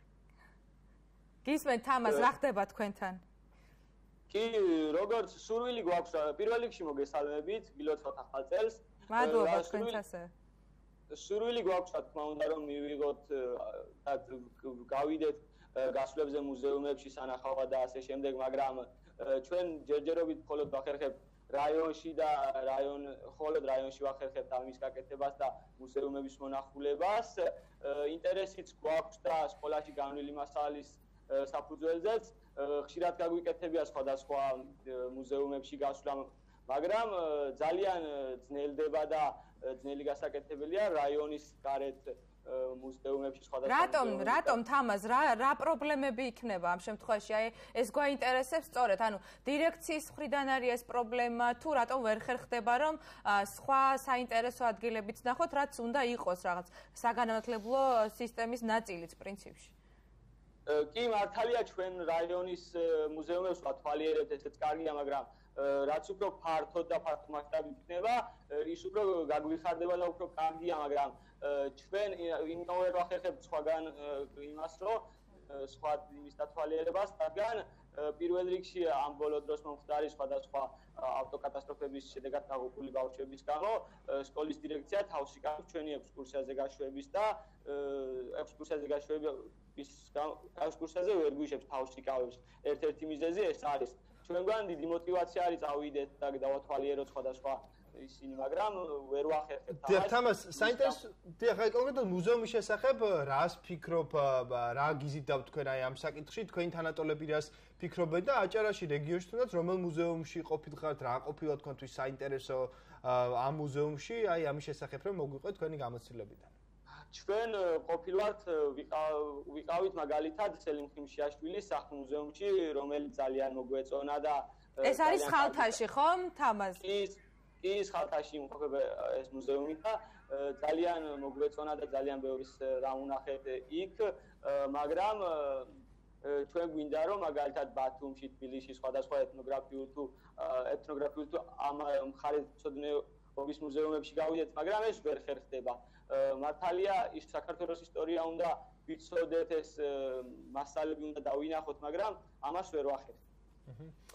გისმენთ თამას, რა ხდება თქვენთან? კი, როგორც სურვილი გვაქვს, პირველ რიგში მოგესალმებით, გილოცავთ ახალ წელს. მადლობა თქვენთანზე. სურვილი გვაქვს, რა თქმა უნდა, რომ მივიღოთ და გავიდეთ გასვლებზე მუზეუმებში, სანახავად და ასე შემდეგ, მაგრამ ჩვენ ჯერჯერობით მხოლოდ ვახერხებთ რაიონში და მხოლოდ რაიონში ვახერხებთ ამის გაკეთებას და მუზეუმების მონახულებას. ინტერესიც გვაქვს და სკოლაში განვლილი მასალის საფუძველზეც ხშირად გაგვიკეთებია სხვადასხვა მუზეუმებში გასვლა, მაგრამ ძალიან ძნელდება და ძნელი გასაკეთებელია რაიონის გარეთ მუზეუმებში სხვადასხვა. რატომ თამაზ, რა პრობლემები იქნება ამ შემთხვევაში? აი ეს გვაინტერესებს სწორედ, ანუ დირექციის მხრიდან არის ეს პრობლემა, თუ რატომ ვერ ხერხდება, რომ სხვა საინტერესო ადგილებიც ნახოთ, რაც უნდა იყოს რაღაც საგანმანათლებლო სისტემის ნაწილიც პრინციპში. კი, მართალია ჩვენ რაიონის მუზეუმებს ვათვალიერებთ, ესეც კარგია, მაგრამ რაც უფრო ფართო და ფართო მასშტაბით იქნება, ის უფრო გაგვიხარდება და უფრო კარგია, მაგრამ ჩვენ იმიტომ ვერ ვახერხებთ სხვაგან იმას, რომ სხვა იმის დათვალიერებას, რადგან პირველ რიგში ამ ბოლო დროს მომხდარი სხვადასხვა ავტოკატასტროფების შედეგად დაღუპული ბავშვების გამო სკოლის დირექცია თავს იკავებს ჩვენი ექსკურსიაზე გაშვების და ექსკურსიაზე ვერ გვიშებს თავს იკავებს. ერთ-ერთი მიზეზი ეს არის. ჩვენგან დიდი мотиваცია არის წავიდეთ და დავათვალიეროთ სხვადასხვა ისინი, მაგრამ ვერ ვახერხებთ. თამას, საინტერესო, დიახ, აი კონკრეტულად მუზეუმის შესახებ რას ფიქრობ, რა გიზიდავთ თქვენ აი ამ საკითხში, თქვენი თანატოლები რას ფიქრობენ და აჭარაში რეგიონში თუნდაც რომელ მუზეუმში ყოფილიყავთ, რა ყოფილა თქვენთვის საინტერესო ამ მუზეუმში, აი ამის შესახებ რომ მოგვიყვეთ თქვენი გამოცდილებიდან. ჩვენ ყოფილვართ ვიყავით მაგალითად სელიმ ხიმშიაშვილის სახლ-მუზეუმში, რომელიც ძალიან მოგვეწონა და ეს არის ხალთაში, ხომ, თამაზ? კი, ხალთაში იმყოფება ეს მუზეუმი და ძალიან მოგვეწონა და ძალიან ბევრი რამ ვნახეთ იქ, მაგრამ ჩვენ გვინდა რომ მაგალითად ბათუმში, თბილისში სხვადასხვა ეთნოგრაფიულ თუ ამ მხარეთმცოდნეობის მუზეუმებში გავიდეთ, მაგრამ ეს ვერ ხერხდება. მართალია ის საქართველოს ისტორია უნდა ვიცოდეთ, ეს მასალები უნდა დავინახოთ, მაგრამ ამას ვერ ვახერხებთ.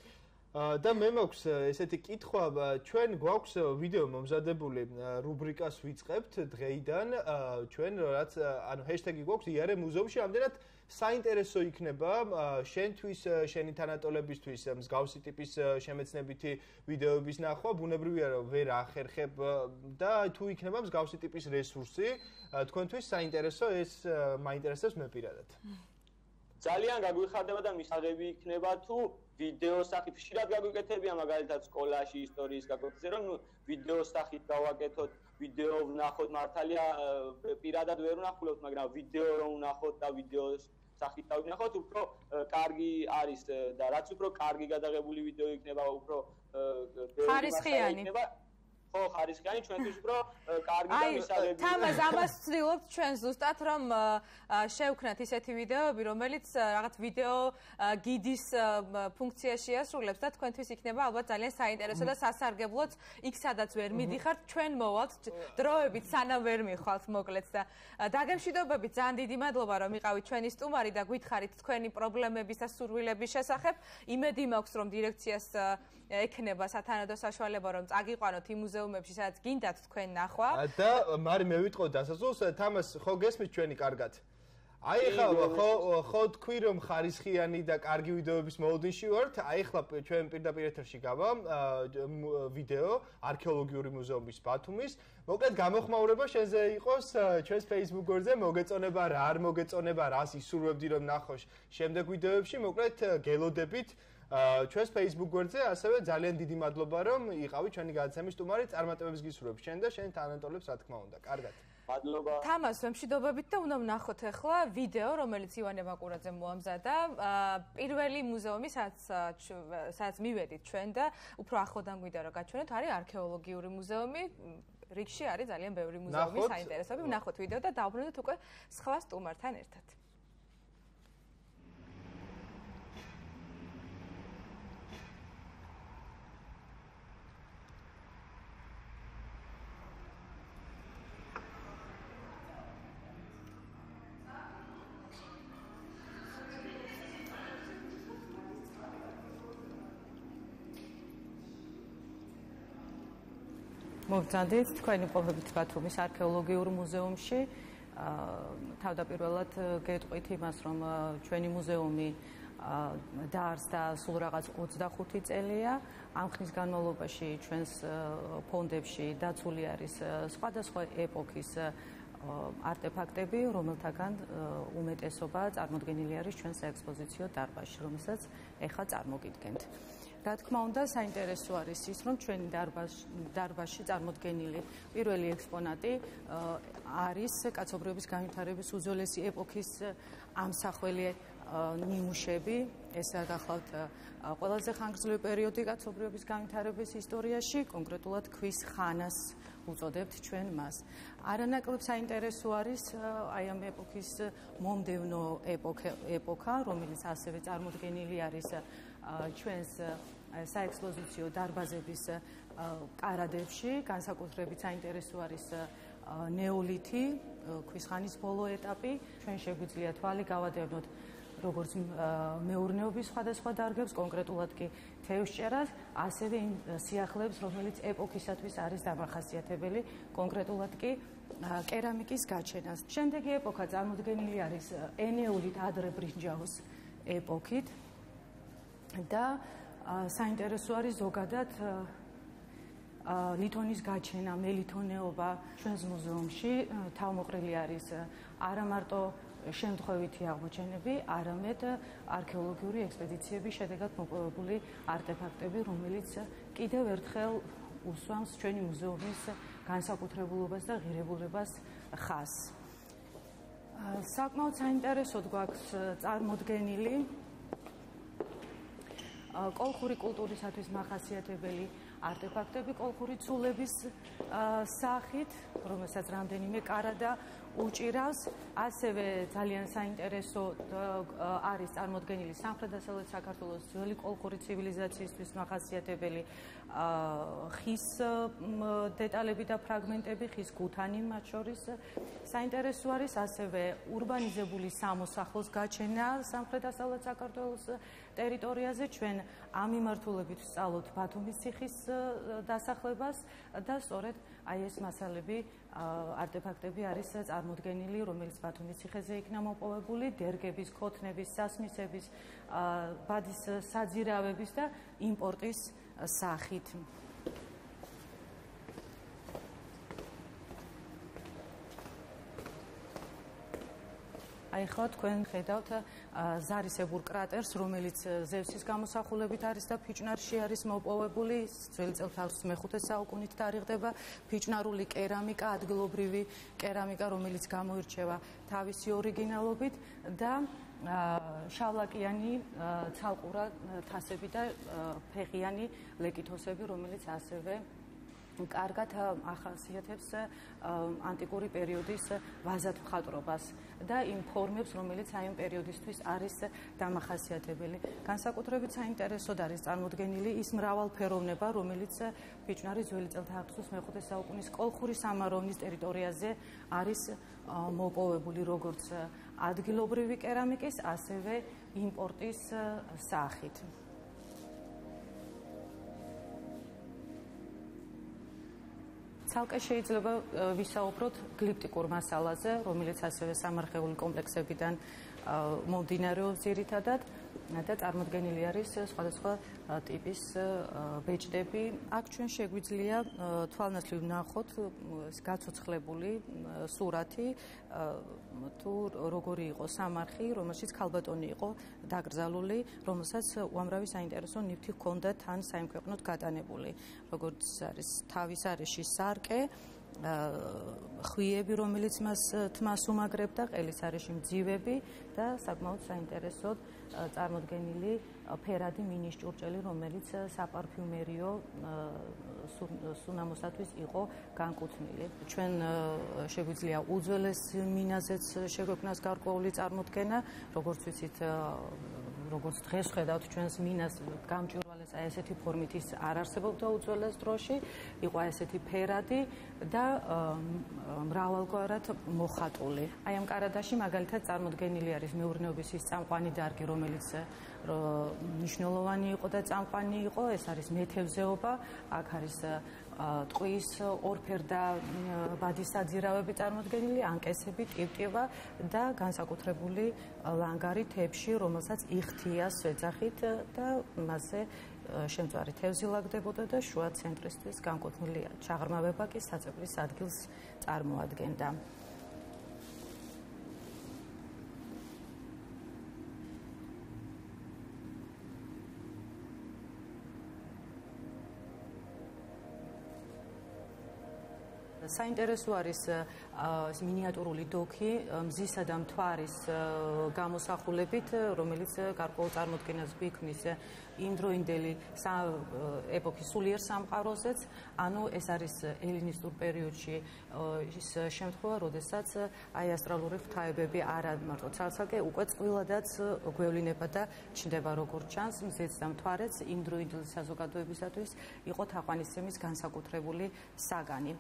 და მე მაქვს ესეთი კითხვა, ჩვენ გვაქვს ვიდეო მომზადებული რუბრიკას ვიწყებთ დღეიდან, ჩვენ რაც ანუ ჰეშტეგი გვაქვს იარე მუზეუმში, ამდენად საინტერესო იქნება შენთვის, შენი თანატოლებისთვის მსგავსი ტიპის შემეცნებითი ვიდეოების ნახვა, ბუნებრივია რომ ვერ ახერხებ და თუ იქნება მსგავსი ტიპის რესურსი, თქვენთვის საინტერესო ეს მაინტერესებს მე პირადად. ძალიან გაგვიხარდება და მისაღები იქნება თუ ვიდეოს სახით ხშირად გაგვიკეთებია მაგალითად სკოლაში ისტორიის გაკვეთაზე რომ ვიდეოს სახით გავაკეთოთ ვიდეო ვნახოთ მართალია პირადად ვერ ვნახულობთ მაგრამ ვიდეო რომ ვნახოთ და ვიდეოს სახით დავინახოთ უფრო კარგი არის და რაც უფრო კარგი გადაღებული ვიდეო იქნება უფრო ხარისხიანი იქნება ხო ხარისხიანი ჩვენთვის უფრო კარგი და მისაღები თამას ამას ვცდილობთ ჩვენ ზუსტად რომ შევქნათ ისეთი ვიდეოები რომელიც რაღაც ვიდეო გიდის ფუნქციაში ასრულებს და თქვენთვის იქნება ალბათ ძალიან საინტერესო და სასარგებლოც იქ სადაც ვერ მიდიხართ ჩვენ მოვალთ დროებით სანამ ვერ მიხვალთ მოკლედ და დაგემშვიდობებით ძალიან დიდი მადლობა რომ იყავით ჩვენი სტუმარი და გითხარით თქვენი პრობლემების და სურვილების შესახებ იმედი მაქვს რომ დირექციას ექნება სათანადო საშუალება რომ წაგიყვანოთ იმ მუზეუმებში სადაც გინდათ თქვენ ნახვა და მარი მე ვიტყო დასასრულს თამას ხო გესმის ჩვენი კარგად აი ხა ხო თქვი რომ ხარისხიანი და კარგი ვიდეოების მოლოდინში ვართ აი ხლა ჩვენ პირდაპირ ეთერში გავა ვიდეო არქეოლოგიური მუზეუმის ბათუმის მოკლედ გამოხმაურება შენზე იყოს ჩვენს Facebook გვერდზე მოგეწონება რა არ მოგეწონება რას ისურვებდი რომ ნახოს შემდეგ ვიდეოებში მოკლედ გელოდებით ჩვენს Facebook გვერდზე ასევე ძალიან დიდი მადლობა რომ იყავით ჩვენი გადაცემის სტუმარი წარმატებებს გისურვებ შენ და შენ თანატოლებს რა თქმა უნდა კარგად მადლობა თამას ვემშვიდობებით და უნდა ვნახოთ ახლა ვიდეო რომელიც ივანე მაკურაძემ მოამზადა პირველი მუზეუმი სადაც მივედით ჩვენ და უფრო ახლოდან გვიდა რომ გაჩვენოთ არის არქეოლოგიური მუზეუმი რიგში არის ძალიან ბევრი მუზეუმი საინტერესოები ვნახოთ ვიდეო და დავბრუნდეთ უკვე სხვა სტუმართან ერთად მოვწადეთ თქვენი ყოფებით ბათუმის არქეოლოგიურ მუზეუმში თავდაპირველად გეტყვით იმას რომ ჩვენი მუზეუმი დაარსდა სულ რაღაც 25 წელია ამ ხნის განმავლობაში ჩვენს ფონდებში დაცული არის სხვადასხვა ეპოქის არტეფაქტები რომელთაგან უმეტესობა წარმოდგენილი არის ჩვენს ექსპოზიციო დარბაზში რომელსაც ეხლა წარმოგიდგენთ რა თქმა უნდა, საინტერესო არის ის, რომ ჩვენი დარბაზში წარმოდგენილი პირველი ექსპონატი არის კაცობრიობის განვითარების უძველესი ეპოქის ამსახველი ნიმუშები. ეს გახლავთ ყველაზე ხანგრძლივი პერიოდი კაცობრიობის განვითარების ისტორიაში, კონკრეტულად ქვის ხანას უწოდებთ ჩვენ მას. არანაკლებ საინტერესო არის აი ამ ეპოქის მომდევნო ეპოქა, რომელიც ასევე წარმოდგენილი არის ჩვენს საექსპოზიციო დარბაზების კარადებში, განსაკუთრებით საინტერესო არის ნეოლითი, ქვის ხანის ბოლო ეტაპი. ჩვენ შეგვიძლია თვალი გავადევნოთ როგორც მეურნეობის სხვადასხვა დარგებს, კონკრეტულად კი თევზჭერას, ასევე იმ სიახლეებს, რომელიც ეპოქისათვის არის დამახასიათებელი, კონკრეტულად კი კერამიკის გაჩენას. შემდეგი ეპოქა წარმოდგენილი არის ენეოლით ადრე ბრინჯაოს ეპოქით და საინტერესო არის ზოგადად ლითონის გაჩენა, მელითონეობა ჩვენს მუზეუმში თავმოყრილი არის არა მარტო შემთხვევითი აღმოჩენები, არამედ არქეოლოგიური ექსპედიციების შედეგად მოპოვებული არტეფაქტები, რომელიც კიდევ ერთხელ უსვამს ჩვენი მუზეუმის განსაკუთრებულობას და ღირებულებას ხაზს. საკმაოდ საინტერესოდ გვაქვს წარმოდგენილი კოლხური კულტურისათვის მახასიათებელი არტეფაქტები კოლხური ცულების სახით, რომელსაც რამდენიმე კარა და უჭირავს. ასევე ძალიან საინტერესო არის წარმოდგენილი სამხრეთ-დასავლეთ საქართველოს ძველი კოლხური ცივილიზაციისთვის მახასიათებელი ხის დეტალები და ფრაგმენტები, ხის გუთანი მათ შორის. საინტერესო არის ასევე ურბანიზებული სამოსახლოს გაჩენა სამხრეთ-დასავლეთ საქართველოს ტერიტორიაზე. ჩვენ ამ მიმართულებით ვსწავლობთ ბათუმის ციხის დასახლებას და სწორედ აი ეს მასალები არტეფაქტები არის წარმოდგენილი, რომელიც ბათუმის ციხეზე იქნა მოპოვებული, დერგების, ქოთნების, სასმისების, ბადის საძირავების და იმპორტის სახით. აი ხო თქვენ ხედავთ ზარისებურ კრატერს, რომელიც ზევსის გამოსახულებით არის და ფიჭვნარში არის მოპოვებული. ძველი წელთაღრიცხვის მე-5 საუკუნით თარიღდება. ფიჭვნარული კერამიკა, ადგილობრივი კერამიკა, რომელიც გამოირჩევა თავისი ორიგინალობით და შავლაკიანი ცალყურა თასები და ფეხიანი ლეკითოსები, რომელიც ასევე კარგად ახასიათებს ანტიკური პერიოდის ვაზად მხატვრობას და იმ ფორმებს, რომელიც აი ამ პერიოდისთვის არის დამახასიათებელი. განსაკუთრებით საინტერესოდ არის წარმოდგენილი ის მრავალფეროვნება, რომელიც ფიჭვნარის ძველი წელთაღრიცხვის მე-5 საუკუნის კოლხური სამაროვნის ტერიტორიაზე არის მოპოვებული, როგორც ადგილობრივი კერამიკის, ასევე იმპორტის სახით. ცალკე შეიძლება ვისაუბროთ გლიპტიკურ მასალაზე, რომელიც ასევე სამარხეული კომპლექსებიდან მომდინარეობს ძირითადად და წარმოდგენილი არის სხვადასხვა ტიპის ბეჭდები. აქ ჩვენ შეგვიძლია თვალნასლივ ვნახოთ გაცოცხლებული სურათი თუ როგორი იყო სამარხი, რომელშიც ქალბატონი იყო დაკრძალული, რომელსაც უამრავი საინტერესო ნივთი ჰქონდა თან საიმქვეყნოდ გატანებული, როგორც არის თავის არეში სარკე, ხვიები, რომელიც თმას უმაგრებდა, ყელის არეში მძივები და საკმაოდ საინტერესოდ წარმოდგენილი ფერადი მინის ჭურჭელი, რომელიც საპარფიუმერიო სუნამოსათვის იყო განკუთვნილი. ჩვენ შეგვიძლია უძველეს მინაზეც შეგვექმნას გარკვეული წარმოდგენა, როგორც ვიცით, როგორც დღეს ხედავთ ჩვენს მინას გამჭვირვალეს აი ესეთი ფორმით ის არ არსებობდა უძველეს დროში, იყო აი ესეთი ფერადი და მრავალგვარად მოხატული. აი ამ კარადაში მაგალითად წარმოდგენილი არის მეურნეობის ის წამყვანი დარგი, რომელიც მნიშვნელოვანი იყო და წამყვანი იყო, ეს არის მეთევზეობა, აქ არის ტყვის ორფერ და ბადის საძირავები წარმოდგენილი, ანკესები, ტივტივა და განსაკუთრებული ლანგარი თებში, რომელსაც იხთია სვეძახით და მასზე შემწვარი თევზი ლაგდებოდა და შუა ცენტრისთვის განკუთვნილი ჩაღრმავება კი საწევრის ადგილს წარმოადგენდა. საინტერესო არის მინიატურული დოქი მზისა და მთვარის გამოსახულებით, რომელიც გარკვეულ წარმოდგენას გვიქმნის იმდროინდელი ეპოქის სულიერ სამყაროზეც, ანუ ეს არის ელინისტურ პერიოდში ის შემთხვევა, როდესაც აი ასტრალური ღვთაებები არა მარტო ცალსაკე, უკვე წყვილადაც გვევლინება და ჩნდება როგორც ჩანს, მზეც და მთვარეც იმდროინდელი საზოგადოებისათვის იყო თაყვანისცემის განსაკუთრებული საგანი.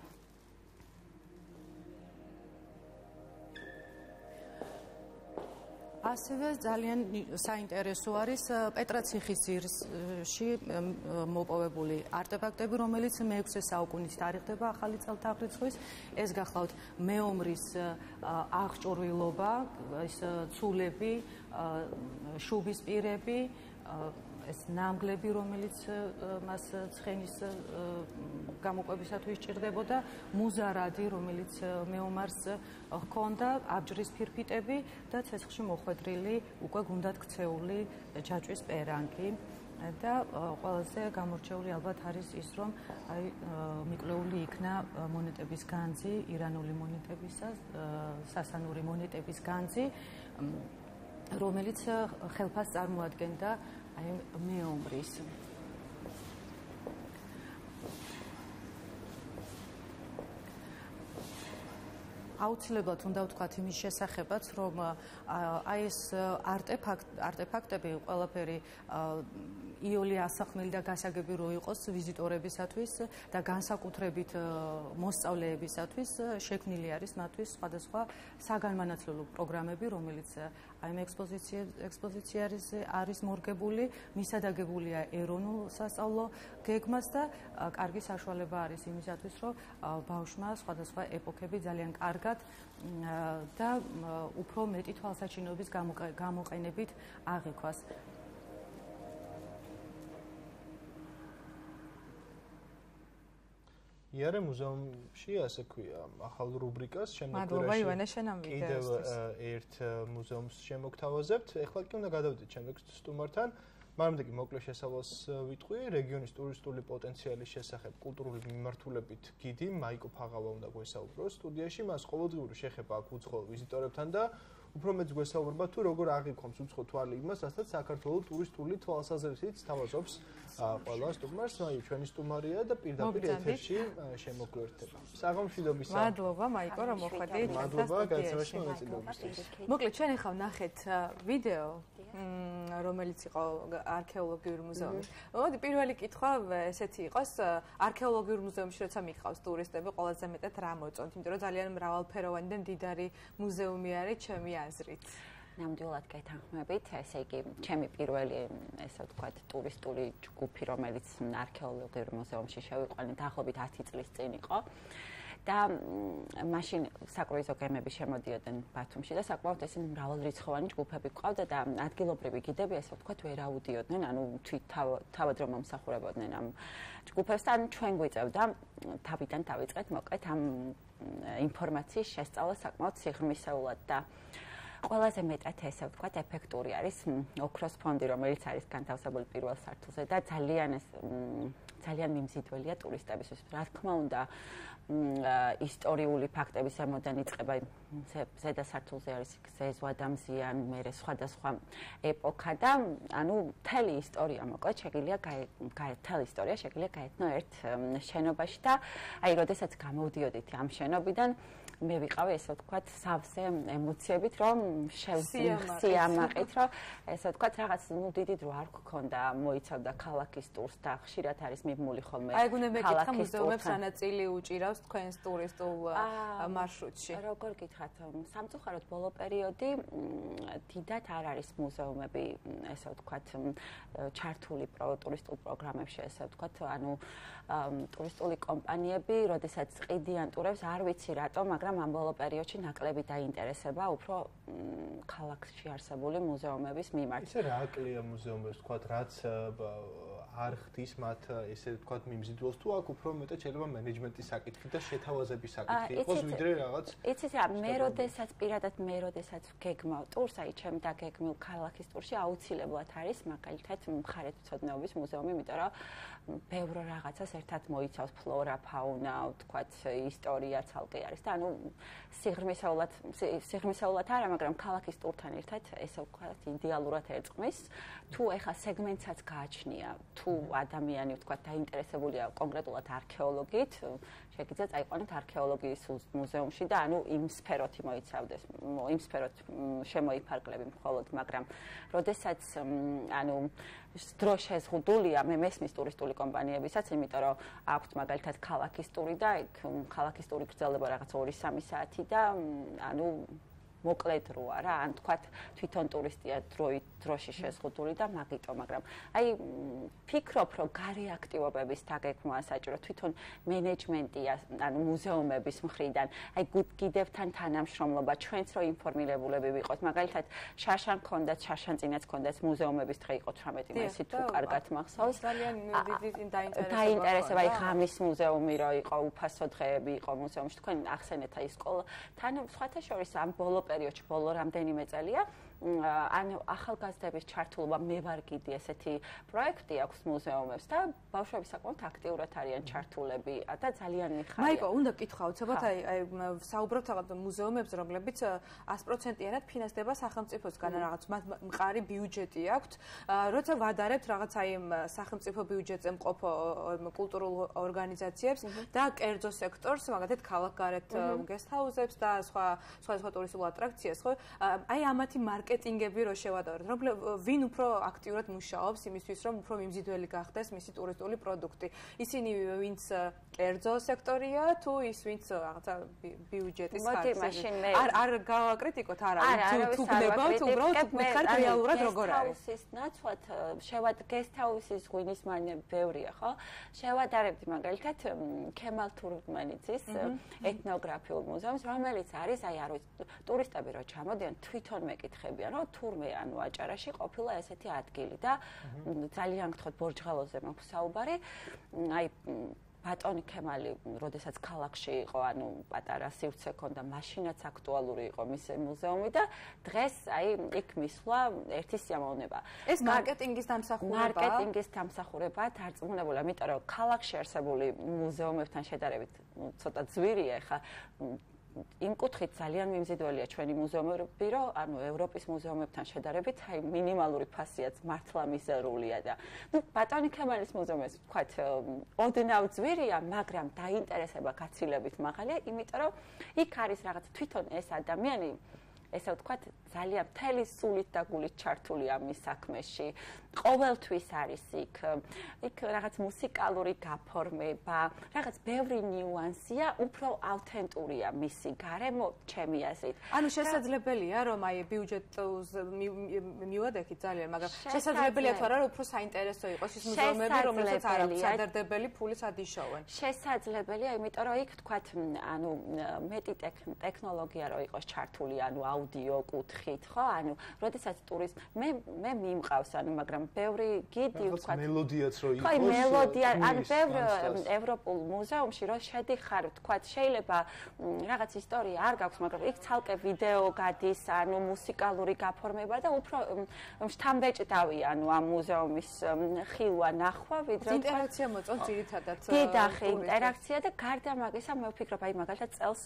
ასევე ძალიან საინტერესო არის პეტრაციხის ძირში მოპოვებული არტეფაქტები, რომელიც მე-6 საუკუნის თარიღდება ახალი წელთაღრიცხვის. ეს გახლავთ მეომრის აღჭურვილობა, ეს ცულები, შუბის პირები, ეს ნამგლები, რომელიც მას ცხენის გამოკვებისათვის ჭირდებოდა, მუზარადი, რომელიც მეომარს ჰქონდა, აბჯრის ფირფიტები და ცეცხლში მოხვედრილი, უკვე გუნდად ქცეული ჯაჭვის პერანგი. და ყველაზე გამორჩეული ალბათ არის ის, რომ აი მიკვლეული იქნა მონეტების განძი, ირანული მონეტებისა, სასანური მონეტების განძი, რომელიც ხელფასს წარმოადგენდა აი მეომრის. აუცილებლად უნდა ვთქვათ იმის შესახებაც, რომ აი ეს არტეფაქტები ყველაფერი იოლი ასახმელი და გასაგები რო იყოს ვიზიტორებისათვის და განსაკუთრებით მოსწავლეებისათვის შექმნილი არის მათთვის სხვადასხვა საგანმანათლებლო პროგრამები, რომელიც აი ექსპოზიციაზე არის მორგებული, მისადაგებულია ეროვნულ სასწავლო გეგმას და კარგი საშუალება არის იმისათვის, რომ ბავშვმა სხვადასხვა ეპოქები ძალიან კარგად და უფრო მეტი თვალსაჩინოების გამოყენებით აღიქვას. იარე მუზეუმში ასე ქვია ახალ რუბრიკას მადლობა ივანე შენ ამ ვიდეოსთვის. კიდევ ერთ მუზეუმს შემოგთავაზებთ. ეხლა კი უნდა გადავიდეთ შემდეგ სტუმართან. მანამდე კი მოკლე შესავალს ვიტყვი რეგიონის ტურისტული პოტენციალის შესახებ კულტურული მიმართულებით გიდი მაიკო ფაღავა უნდა გვესაუბროს სტუდიაში. მას ყოველდღიური შეხება აქვს უცხოელ ვიზიტორებთან და უფრო მეტს გვესაუბრება თუ როგორ აღიქვამს უცხო თვალი იმას, რასაც საქართველოს ტურისტული თვალსაზრისით სთავაზობს ყველა სტუმარს. ჩვენი სტუმარია და პირდაპირ ეთერში შემოგვერთება. საღამოშვიდობისა. მადლობა მაიკო რომ მოხვედით. მადლობა გაიცემაში მონაწილეობისთვის. მოკლედ ჩვენ ახლა ვნახეთ ვიდეო რომელიც იყო არქეოლოგიურ მუზეუმში. მოდი პირველი კითხვა ესეთი იყოს არქეოლოგიურ მუზეუმში როცა მიყავს ტურისტები ყველაზე მეტად რა მოწონთ, იმიტომ რომ ძალიან მრავალფეროვანი და მდიდარი მუზეუმი არის ჩემი აზრით. ნამდვილად გეთანხმებით, ესე იგი, ჩემი პირველი, ესე ვთქვათ, ტურისტული ჯგუფი, რომელიც არქეოლოგიურ მუზეუმში შევიყვანე დაახლოებით 10 წლის წინ იყო. და მაშინ საკრუიზო გემები შემოდიოდნენ ბათუმში და საკმაოდ ესე მრავალრიცხოვანი ჯგუფები ყავდა და ადგილობრივი გიდები, ესე ვთქვათ, ვერ აუდიოდნენ, ანუ თავად რომ მომსახურებოდნენ ამ ჯგუფებს და ჩვენ გვიწევდა თავიდან დავიწყეთ მოკლედ ამ ინფორმაციის შესწავლა საკმაოდ სიღრმისეულად და ყველაზე მეტად ესე ვთქვათ ეფექტური არის ოქროს ფონდი, რომელიც არის განთავსებული პირველ სართულზე და ძალიან მიმზიდველია ტურისტებისთვის. რა თქმა უნდა, ისტორიული ფაქტების ზემოდან იწყება ზედა სართულზე არის ზეზვა და მზიან, მერე სხვადასხვა ეპოქა და ანუ მთელი ისტორია მოკლედ შეგიძლია გაეთნო ერთ შენობაში და აი როდესაც გამოვდიოდით ამ შენობიდან მე ვიყავი ესე ვთქვათ სავსე ემოციებით რომ სიამაყით რომ ესე ვთქვათ რაღაც დიდი დრო არ გქონდა მოიცავდა ქალაქის ტურს და ხშირად არის მიმული ხოლმე აი გუნე მეკითხა მუზეუმებს ანაწილი უჭირავს თქვენს ტურისტულ მარშრუტში როგორ გითხრათ სამწუხაროდ ბოლო პერიოდი დიდად არ არის მუზეუმები ესე ვთქვათ ჩართული ტურისტულ პროგრამებში ესე ვთქვათ ანუ ტურისტული კომპანიები როდესაც ყიდიან ტურებს არ ვიცი რატომ მაგრამ ამ ბოლო პერიოდში ნაკლები დაინტერესება უფრო ქალაქში არსებული მუზეუმების მიმართ. ისე რა აკლია მუზეუმებს, თქვათ, რაც არ ხდის მათ ესე ვთქვათ მიმზიდველს თუ აქ უფრო მეტად შეიძლება მენეჯმენტის საკითხი და შეთავაზების საკითხი იყოს ვიდრე რაღაც. იცით რა, მე როდესაც გეგმავ ტურს, აი ჩემ დაგეგმილ ქალაქის ტურში აუცილებლად არის მაგალითად მხარეთმცოდნეობის მუზეუმი, იმიტომ რომ ბევრ რაღაცას ერთად მოიცავს ფლორა, ფაუნა, ვთქვათ, ისტორია ცალკე არის და ანუ სიღრმისეულად არა, მაგრამ ქალაქის ტურთან ერთად ესე ვთქვათ იდეალურად ერწყმის. თუ ეხა სეგმენტსაც გააჩნია, თუ ადამიანი ვთქვათ დაინტერესებულია კონკრეტულად არქეოლოგიით, შეგიძლია წაიყვანოთ არქეოლოგიის მუზეუმში და ანუ იმ სფეროთი მოიცავდეს, იმ სფეროთ შემოიფარგლები მხოლოდ, მაგრამ როდესაც ანუ დრო შეზღუდულია, მე მესმის ტურისტული კომპანიებისაც, იმიტომ რომ აქვთ მაგალითად ქალაქის ტური და იქ ქალაქის ტური გრძელდება რაღაც 2-3 საათი და ანუ მოკლე დროა რა, ან თქვათ თვითონ ტურისტია დროში შეზღუდული და მაგიტო, მაგრამ აი ფიქრობ, რომ გარე აქტივობების დაგეგმვა საჭირო თვითონ მენეჯმენტია, ანუ მუზეუმების მხრიდან, აი გიდებთან თანამშრომლობა, ჩვენც რო ინფორმირებულები ვიყოთ, მაგალითად შარშან წინაც ქონდათ მუზეუმების დღე იყო 18 მაისი თუ კარგად მახსოვს. ძალიან დიდი დაინტერესება, აი ღამის მუზეუმი რო იყო, უფასო დღეები იყო მუზეუმში, თქვენ ახსენეთ აი სკოლა, თან სხვათა შორის ამ ბოლო პერიოდში ბოლო რამდენიმე წელია ანუ ახალგაზრდების ჩართულობა მე ვარ კიდე ესეთი პროექტი აქვს მუზეუმებს და ბავშვები საკმაოდ აქტიურად არიან ჩართულები და ძალიან მიხარია. მაიკო, უნდა კითხვა უცებად აი საუბრობთ რაღაც მუზეუმებს, რომლებიც 100%-იანად ფინანსდება სახელმწიფოსგან, რაღაც მყარი ბიუჯეტი აქვთ. როცა ვადარებთ რაღაც აი სახელმწიფო ბიუჯეტზე მყოფ კულტურულ ორგანიზაციებს და კერძო სექტორს, მაგალითად ქალაქგარეთ გესტჰაუსებს და სხვა ტურისტულ ატრაქციებს, ხო? აი ამათი მარკეტინგები რო შევადაროთ, ვინ უფრო აქტიურად მუშაობს იმისთვის, რომ უფრო მიმზიდველი გახდეს მისი ტურისტული პროდუქტი. ისინი ვინც კერძო სექტორია თუ ის ვინც რაღაცა ბიუჯეტის ხარჯზე. მოდი მაშინ მე არ გავაკრიტიკოთ არა თუ გნებავთ უბრალოდ მითხარით რეალურად როგორ არის. გესტჰაუსის ნაცვლად გესტჰაუსის ღვინის მანე ბევრია, ხო? შევადარებთ მაგალითად ქემალ თურკმენიძის ეთნოგრაფიულ მუზეუმს, რომელიც არის აი არ ვიცი ტურისტები რო ჩამოდიან თვითონ მეკითხებიან, რომ თურმე ანუ აჭარაში ყოფილა ესეთი ადგილი და ძალიან გთხოვთ ბორჯღალოზე მაქვს საუბარი. აი ბატონი ქემალი, როდესაც ქალაქში იყო, ანუ პატარა სივრცე ჰქონდა, მაშინაც აქტუალური იყო მის მუზეუმი და დღეს აი იქ მისვლა ერთი სიამოვნება. ეს მარკეტინგის დამსახურებაა? მარკეტინგის დამსახურებაა დარწმუნებული, იმიტომ რომ ქალაქში არსებული მუზეუმებთან შედარებით ცოტა ძვირია ხა იმ კუთხით ძალიან მიმზიდველია ჩვენი მუზეუმები, რომ ანუ ევროპის მუზეუმებთან შედარებით აი მინიმალური ფასიაც მართლა მიზერულია და ბატონი ქემალის მუზეუმის ვთქვათ ოდნავ ძვირია, მაგრამ დაინტერესება გაცილებით მაღალია, იმიტომ რომ იქ არის რაღაც თვითონ ეს ადამიანი ესე ვთქვათ ძალიან მთელი სულით და გულით ჩართულია მის საქმეში. ყოველთვის არის იქ რაღაც მუსიკალური გაფორმება, რაღაც ბევრი ნიუანსია, უფრო ავთენტურია მისი გარემო, ჩემი აზრით. ანუ შესაძლებელია რომ აი ბიუჯეტს მივადექით ძალიან, მაგრამ შესაძლებელია თუ არა რომ უფრო საინტერესო იყოს ის მუზეუმები, რომელსაც არ აქვს სადარდებელი ფულის ადიშოვენ. შესაძლებელია, იმიტომ რომ იქ ვთქვათ, ანუ მეტი ტექნოლოგია რო იყოს ჩართული, ანუ აუდიო კუთხით, ხო? ანუ როდესაც მე მიმყავს, ანუ მაგრამ ბევრი გიდი ვთქვათ მელოდიაც რო იყოს. ხო, მელოდია, ანუ ბევრ ევროპულ მუზეუმში რო შედიხარ, ვთქვათ, შეიძლება რაღაც ისტორია არ გაქვს, მაგრამ იქ ცალკე ვიდეო გადის, ანუ მუსიკალური გაფორმება და უფრო შთამბეჭდავი, ანუ ამ მუზეუმის ხილვა ნახვა, ვიდრე ინტერაქცია მოწონს ძირითადად. დიდახი ინტერაქცია და გარდა მაგისა მე ვფიქრობ, აი მაგალითად წელს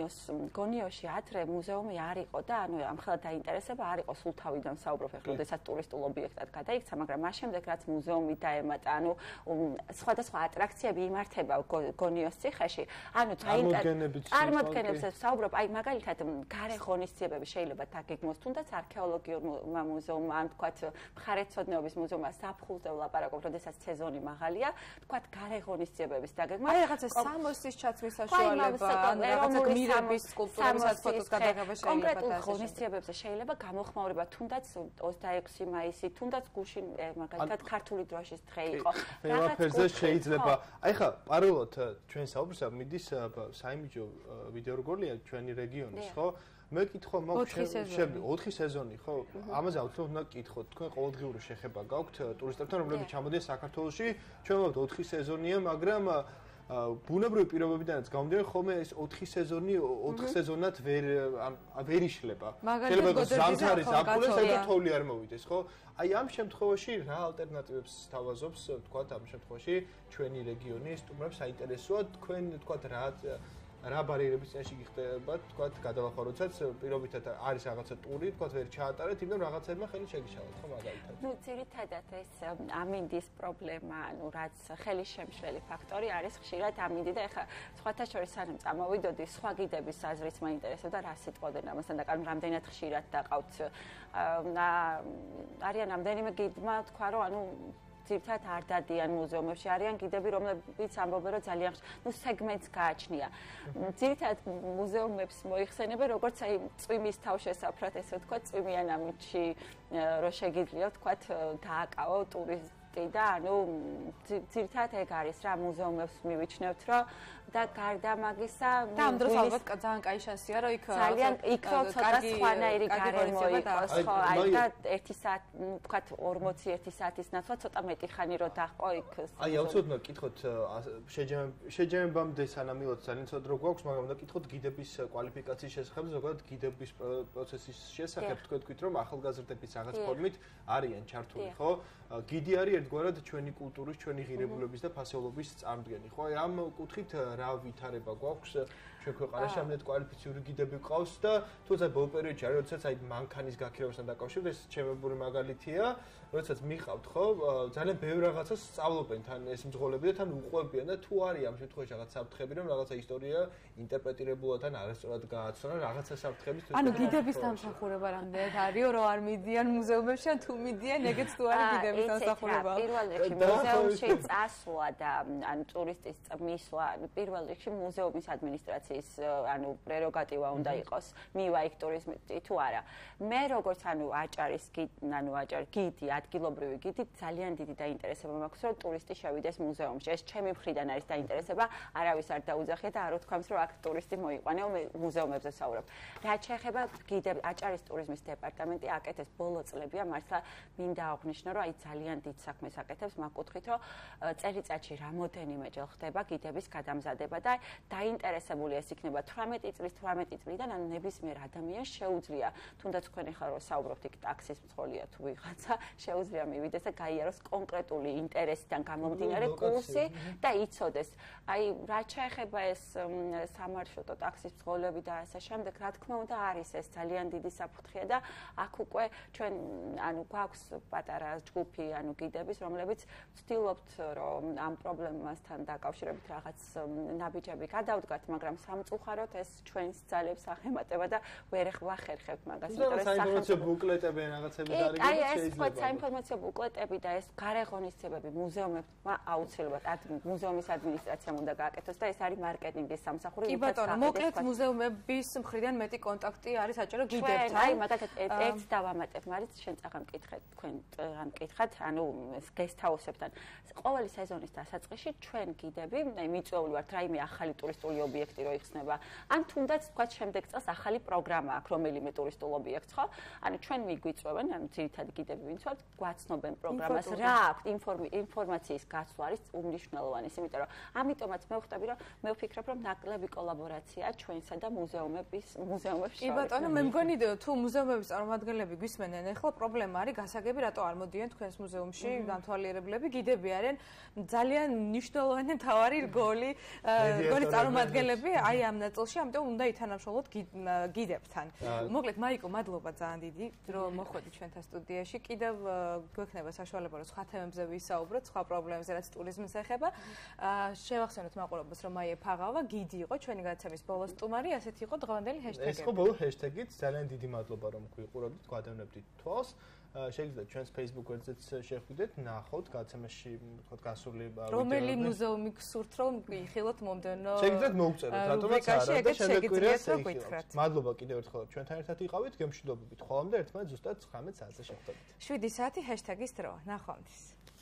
გონიოში ადრე მუზეუმი არ იყო და ანუ ამხელა დაინტერესება არ იყო სულ თავიდან საუბრობ, ეხლა როდესაც ტურისტულ ობიექტად გადაიქცა, მაგრამ მას შემდეგ რაც მუზეუმი დაემატა, ანუ სხვადასხვა ატრაქციები იმართება გონიოს ციხეში, ანუ წარმოდგენებზე საუბრობ, აი მაგალითად გარე ღონისძიებები შეიძლება დაგეგმოს, თუნდაც არქეოლოგიურმა მუზეუმმა, ან თქვათ მხარეთმცოდნეობის მუზეუმმა საფხულზე ვლაპარაკობ, როდესაც სეზონი მაღალია, თქვათ გარე ღონისძიებების დაგეგმა. აი რაღაცა სამოსის ჩაცმის საშუალება, რაღაცა გმირების სკულპტურებსაც ფოტოს გადაღება შეიძლება. კონკრეტულ ღონისძიებებზე შეიძლება გამოხმაურება, თუნდაც 26 მაისი, თუნდაც გუშინ მაგალითად ქართული დროშის დღე იყო. ყველაფერზე შეიძლება. აი ხა, პარალელურად ჩვენ საუბრობთ, მიდის საიმიჯო ვიდეო რგოლია ჩვენი რეგიონის, ხო? მე კითხვა მაქვს 4 სეზონი, ხო? ამაზე აუცილებლად უნდა კითხოთ. თქვენ ყოველდღიური შეხება გაქვთ ტურისტებთან, რომლებიც ჩამოდიან საქართველოში. ჩვენ ვაქვთ 4 სეზონია, მაგრამ ბუნებრივი პირობებიდანაც გამომდინარე, ხოლმე ეს 4 სეზონი 4 სეზონად ვერ იშლება. შეიძლება ზამთარი ზაფხული საერთოდ თოვლი არ მოვიდეს, ხო? აი ამ შემთხვევაში რა ალტერნატივებს თავაზობს, თქვათ, ამ შემთხვევაში ჩვენი რეგიონის სტუმრებს საინტერესოა, თქვენ თქვათ რა ბარიერების წინაშე გიხდებათ, თქვათ, გადალახვა, როდესაც პირობითად არის რაღაცა ტური, თქვათ, ვერ ჩაატარეთ, იმდენ რაღაცებმა ხელი შეგიშალოთ, ხო, მაგალითად. ნუ ძირითადად ეს ამინდის პრობლემა, ანუ რაც ხელის შემშლელი ფაქტორი არის ხშირად ამინდი და ეხლა სხვათა შორის სანამ წამოვიდოდი, სხვა გიდების აზრიც მაინტერესებდა, რა სიტყვოდენ ამასთან და კანუ რამდენად ხშირად დაყავთ არიან რამდენიმე გიდმა თქვა, რომ ანუ ძირითადად არ დადიან მუზეუმებში, არიან გიდები, რომლებიც ამბობენ, რომ ძალიან სეგმენტს გააჩნია. ძირითადად მუზეუმებს მოიხსენებენ, როგორც აი წვიმის თავშესაფრად, ესე ვთქვათ, წვიმიან ამინდში რო შეგიძლია, ვთქვათ, დააკავო ფაქტი და ანუ ძირითადად ეგ არის რა მუზეუმებს მივიჩნევთ რომ და გარდა მაგისა და ამ დროს ალბათ ძალიან კაი შანსია რომ იქ ძალიან იქ რო ცოტა სხვანაირი გარემო იყოს ხო აი და 1 საათი ვთქვათ 41 საათის ნაცვლად ცოტა მეტი ხანი რო დაჰყო იქ აი აუცილებლად კითხოთ შეჯამებამდე სანამ მივიღოთ ძალიან ცოტა დრო გვაქვს მაგრამ უნდა კითხოთ გიდების კვალიფიკაციის შესახებ ზოგადად გიდების პროცესის შესახებ თქვით რომ ახალგაზრდების რაღაც ფორმით არიან ჩართული ხო გიდი არის ერთგვარად ჩვენი კულტურის ჩვენი ღირებულების და ფასეულობის წარმდგენი ხო აი ამ კუთხით რა ვითარება გვაქვს ჩვენ ქვეყანაში ამით კვალიფიციური გიდები გვყავს და თუმცა ბოლო პერიოდში არის როდესაც აი მანქანის გაქირავებასთან დაკავშირებით ეს ჩემებური მაგალითია როდესაც მიყავთ ხო ძალიან ბევრ რაღაცას სწავლობენ თან ეს მძღოლები და თან უყვებიან და თუ არის ამ შემთხვევაში რაღაც საფრთხები რომ რაღაცა ისტორია ინტერპრეტირებულად ან არასწორად გააცნო რაღაცა საფრთხების ანუ გიდების დამსახურება რამდენად არისო რომ არ მიდიან მუზეუმებში ან თუ მიდიან ეგეც თუ არის გიდების დამსახურება პირველ რიგში მუზეუმში წასვლა და ან ტურისტის მისვლა პირველ რიგში მუზეუმის ადმინისტრაციის ანუ პრეროგატივა უნდა იყოს მივა იქ ტურიზმი თუ არა მე როგორც ანუ აჭარის გიდი ადგილობრივი გიდი ძალიან დიდი დაინტერესება მაქვს რომ ტურისტი შევიდეს მუზეუმში ეს ჩემი მხრიდან არის დაინტერესება არავის არ დაუძახია და არ უთქვამს რომ აქ ტურისტი მოიყვანეო მე მუზეუმებზე საუბრობ რაც შეეხება გიდებს აჭარის ტურიზმის დეპარტამენტი აკეთებს ბოლო წლებია მართლა მინდა აღვნიშნო რომ აი ძალიან დიდ საქმეს აკეთებს მაგ კუთხით რომ წელიწადში რამოდენიმეჯერ ხდება გიდების გადამზადება და დაინტერესებული ეს იქნება 18 წლიდან ანუ ნებისმიერ ადამიანს შეუძლია თუნდაც თქვენ ახლა რომ საუბრობთ იქ ტაქსის მძღოლია თუ ვიღაცა შეუძლია მივიდეს და გაიაროს კონკრეტული ინტერესიდან გამომდინარე კურსი და იცოდეს აი რაც შეეხება ეს სამარშრუტო ტაქსის მძღოლები და ასე შემდეგ რა თქმა უნდა არის ეს ძალიან დიდი საფრთხეა და აქ უკვე ჩვენ ანუ გვაქვს პატარა ჯგუფი ანუ გიდების რომლებიც ვცდილობთ რომ ამ პრობლემასთან დაკავშირებით რაღაც ნაბიჯები გადავდგათ მაგრამ სამწუხაროდ ეს ჩვენს ძალებს ახემატება და ვერ ვახერხებთ მაგას იმიტომ რომ საინფორმაციო ბუკლეტები რაღაცები დარიგებთ აი ეს თქვა საინფორმაციო ბუკლეტები და ეს გარეგონისცემები მუზეუმებმა აუცილებლად მუზეუმის ადმინისტრაციამ უნდა გააკეთოს და ეს არის მარკეტინგის სამსახური კი ბატონო მოკლედ მუზეუმების მხრიდან მეტი კონტაქტი არის საჭირო გიდებთან აი მაგალითად ერთს დავამატებ მარიც შენ წაღამ მკითხეთ თქვენ ამ მკითხათ ანუ გესტჰაუსებთან ყოველი სეზონის დასაწყისში ჩვენ გიდები მიწვეული ვართ რაიმე ახალი ტურისტული ობიექტი რო იხსნება ან თუნდაც თქვა შემდეგ წელს ახალი პროგრამა აქვს რომელიმე ტურისტულ ობიექტს ხო ანუ ჩვენ მიგვიწვევენ ანუ ძირითადად გიდები ვინც ვართ გვაცნობენ პროგრამას რა აქვს ინფორმაციის გაცვლა არის უმნიშვნელოვანესი იმიტომ რომ ამიტომაც მე ვხვდები რომ მე ვფიქრობ რომ ნაკლები კოლაბორაციაა ჩვენსა და მუზეუმების კი ბატონო მე მგონი თუ მუზეუმების წარმომადგენლები გვისმენენ ახლა პრობლემა არის გასაგები რატო არ მოდიან თქვენს მუზეუმში დამთვალიერებლები გიდები არიან ძალიან მნიშვნელოვანი მთავარი რგოლი წარმომადგენლები აი ამ ნაწილში ამიტომ უნდა ითანამშრომლოთ გიდებთან მოკლედ მაიკო მადლობა ძალიან დიდი რომ მოხვედი ჩვენთან სტუდიაში კიდევ გვექნება საშუალება რომ სხვა თემებზე ვისაუბროთ სხვა პრობლემებზე რაც ტურიზმს ეხება შევახსენოთ მაყურებელს რომ მაია ფაღავა გიდი იყო ჩვენი გადაცემის ბოლოს სტუმარი ასეთი იყო დღევანდელი ჰეშტეგი ეს იყო ბოლო ჰეშტეგით ძალიან დიდი მადლობა რომ გვიყურებდით გვადევნებდით თვალს შეგიძლიათ ჩვენს Facebook გვერდზეც შეხვიდეთ ნახოთ გადაცემაში თქვა გასული რომელი მუზეუმი გსურთ რომ იხილოთ მომდევნო შეგიძლიათ მოუწეროთ რატომაც არა და შემდეგ კვირას ეხილოთ მადლობა კიდევ ერთხელ ჩვენთან ერთად იყავით გემშვიდობებით ხოლმე ერთმანეთს ზუსტად 19 საათზე შევხვდებით 7 საათი ჰეშტეგის დრო ნახვამდის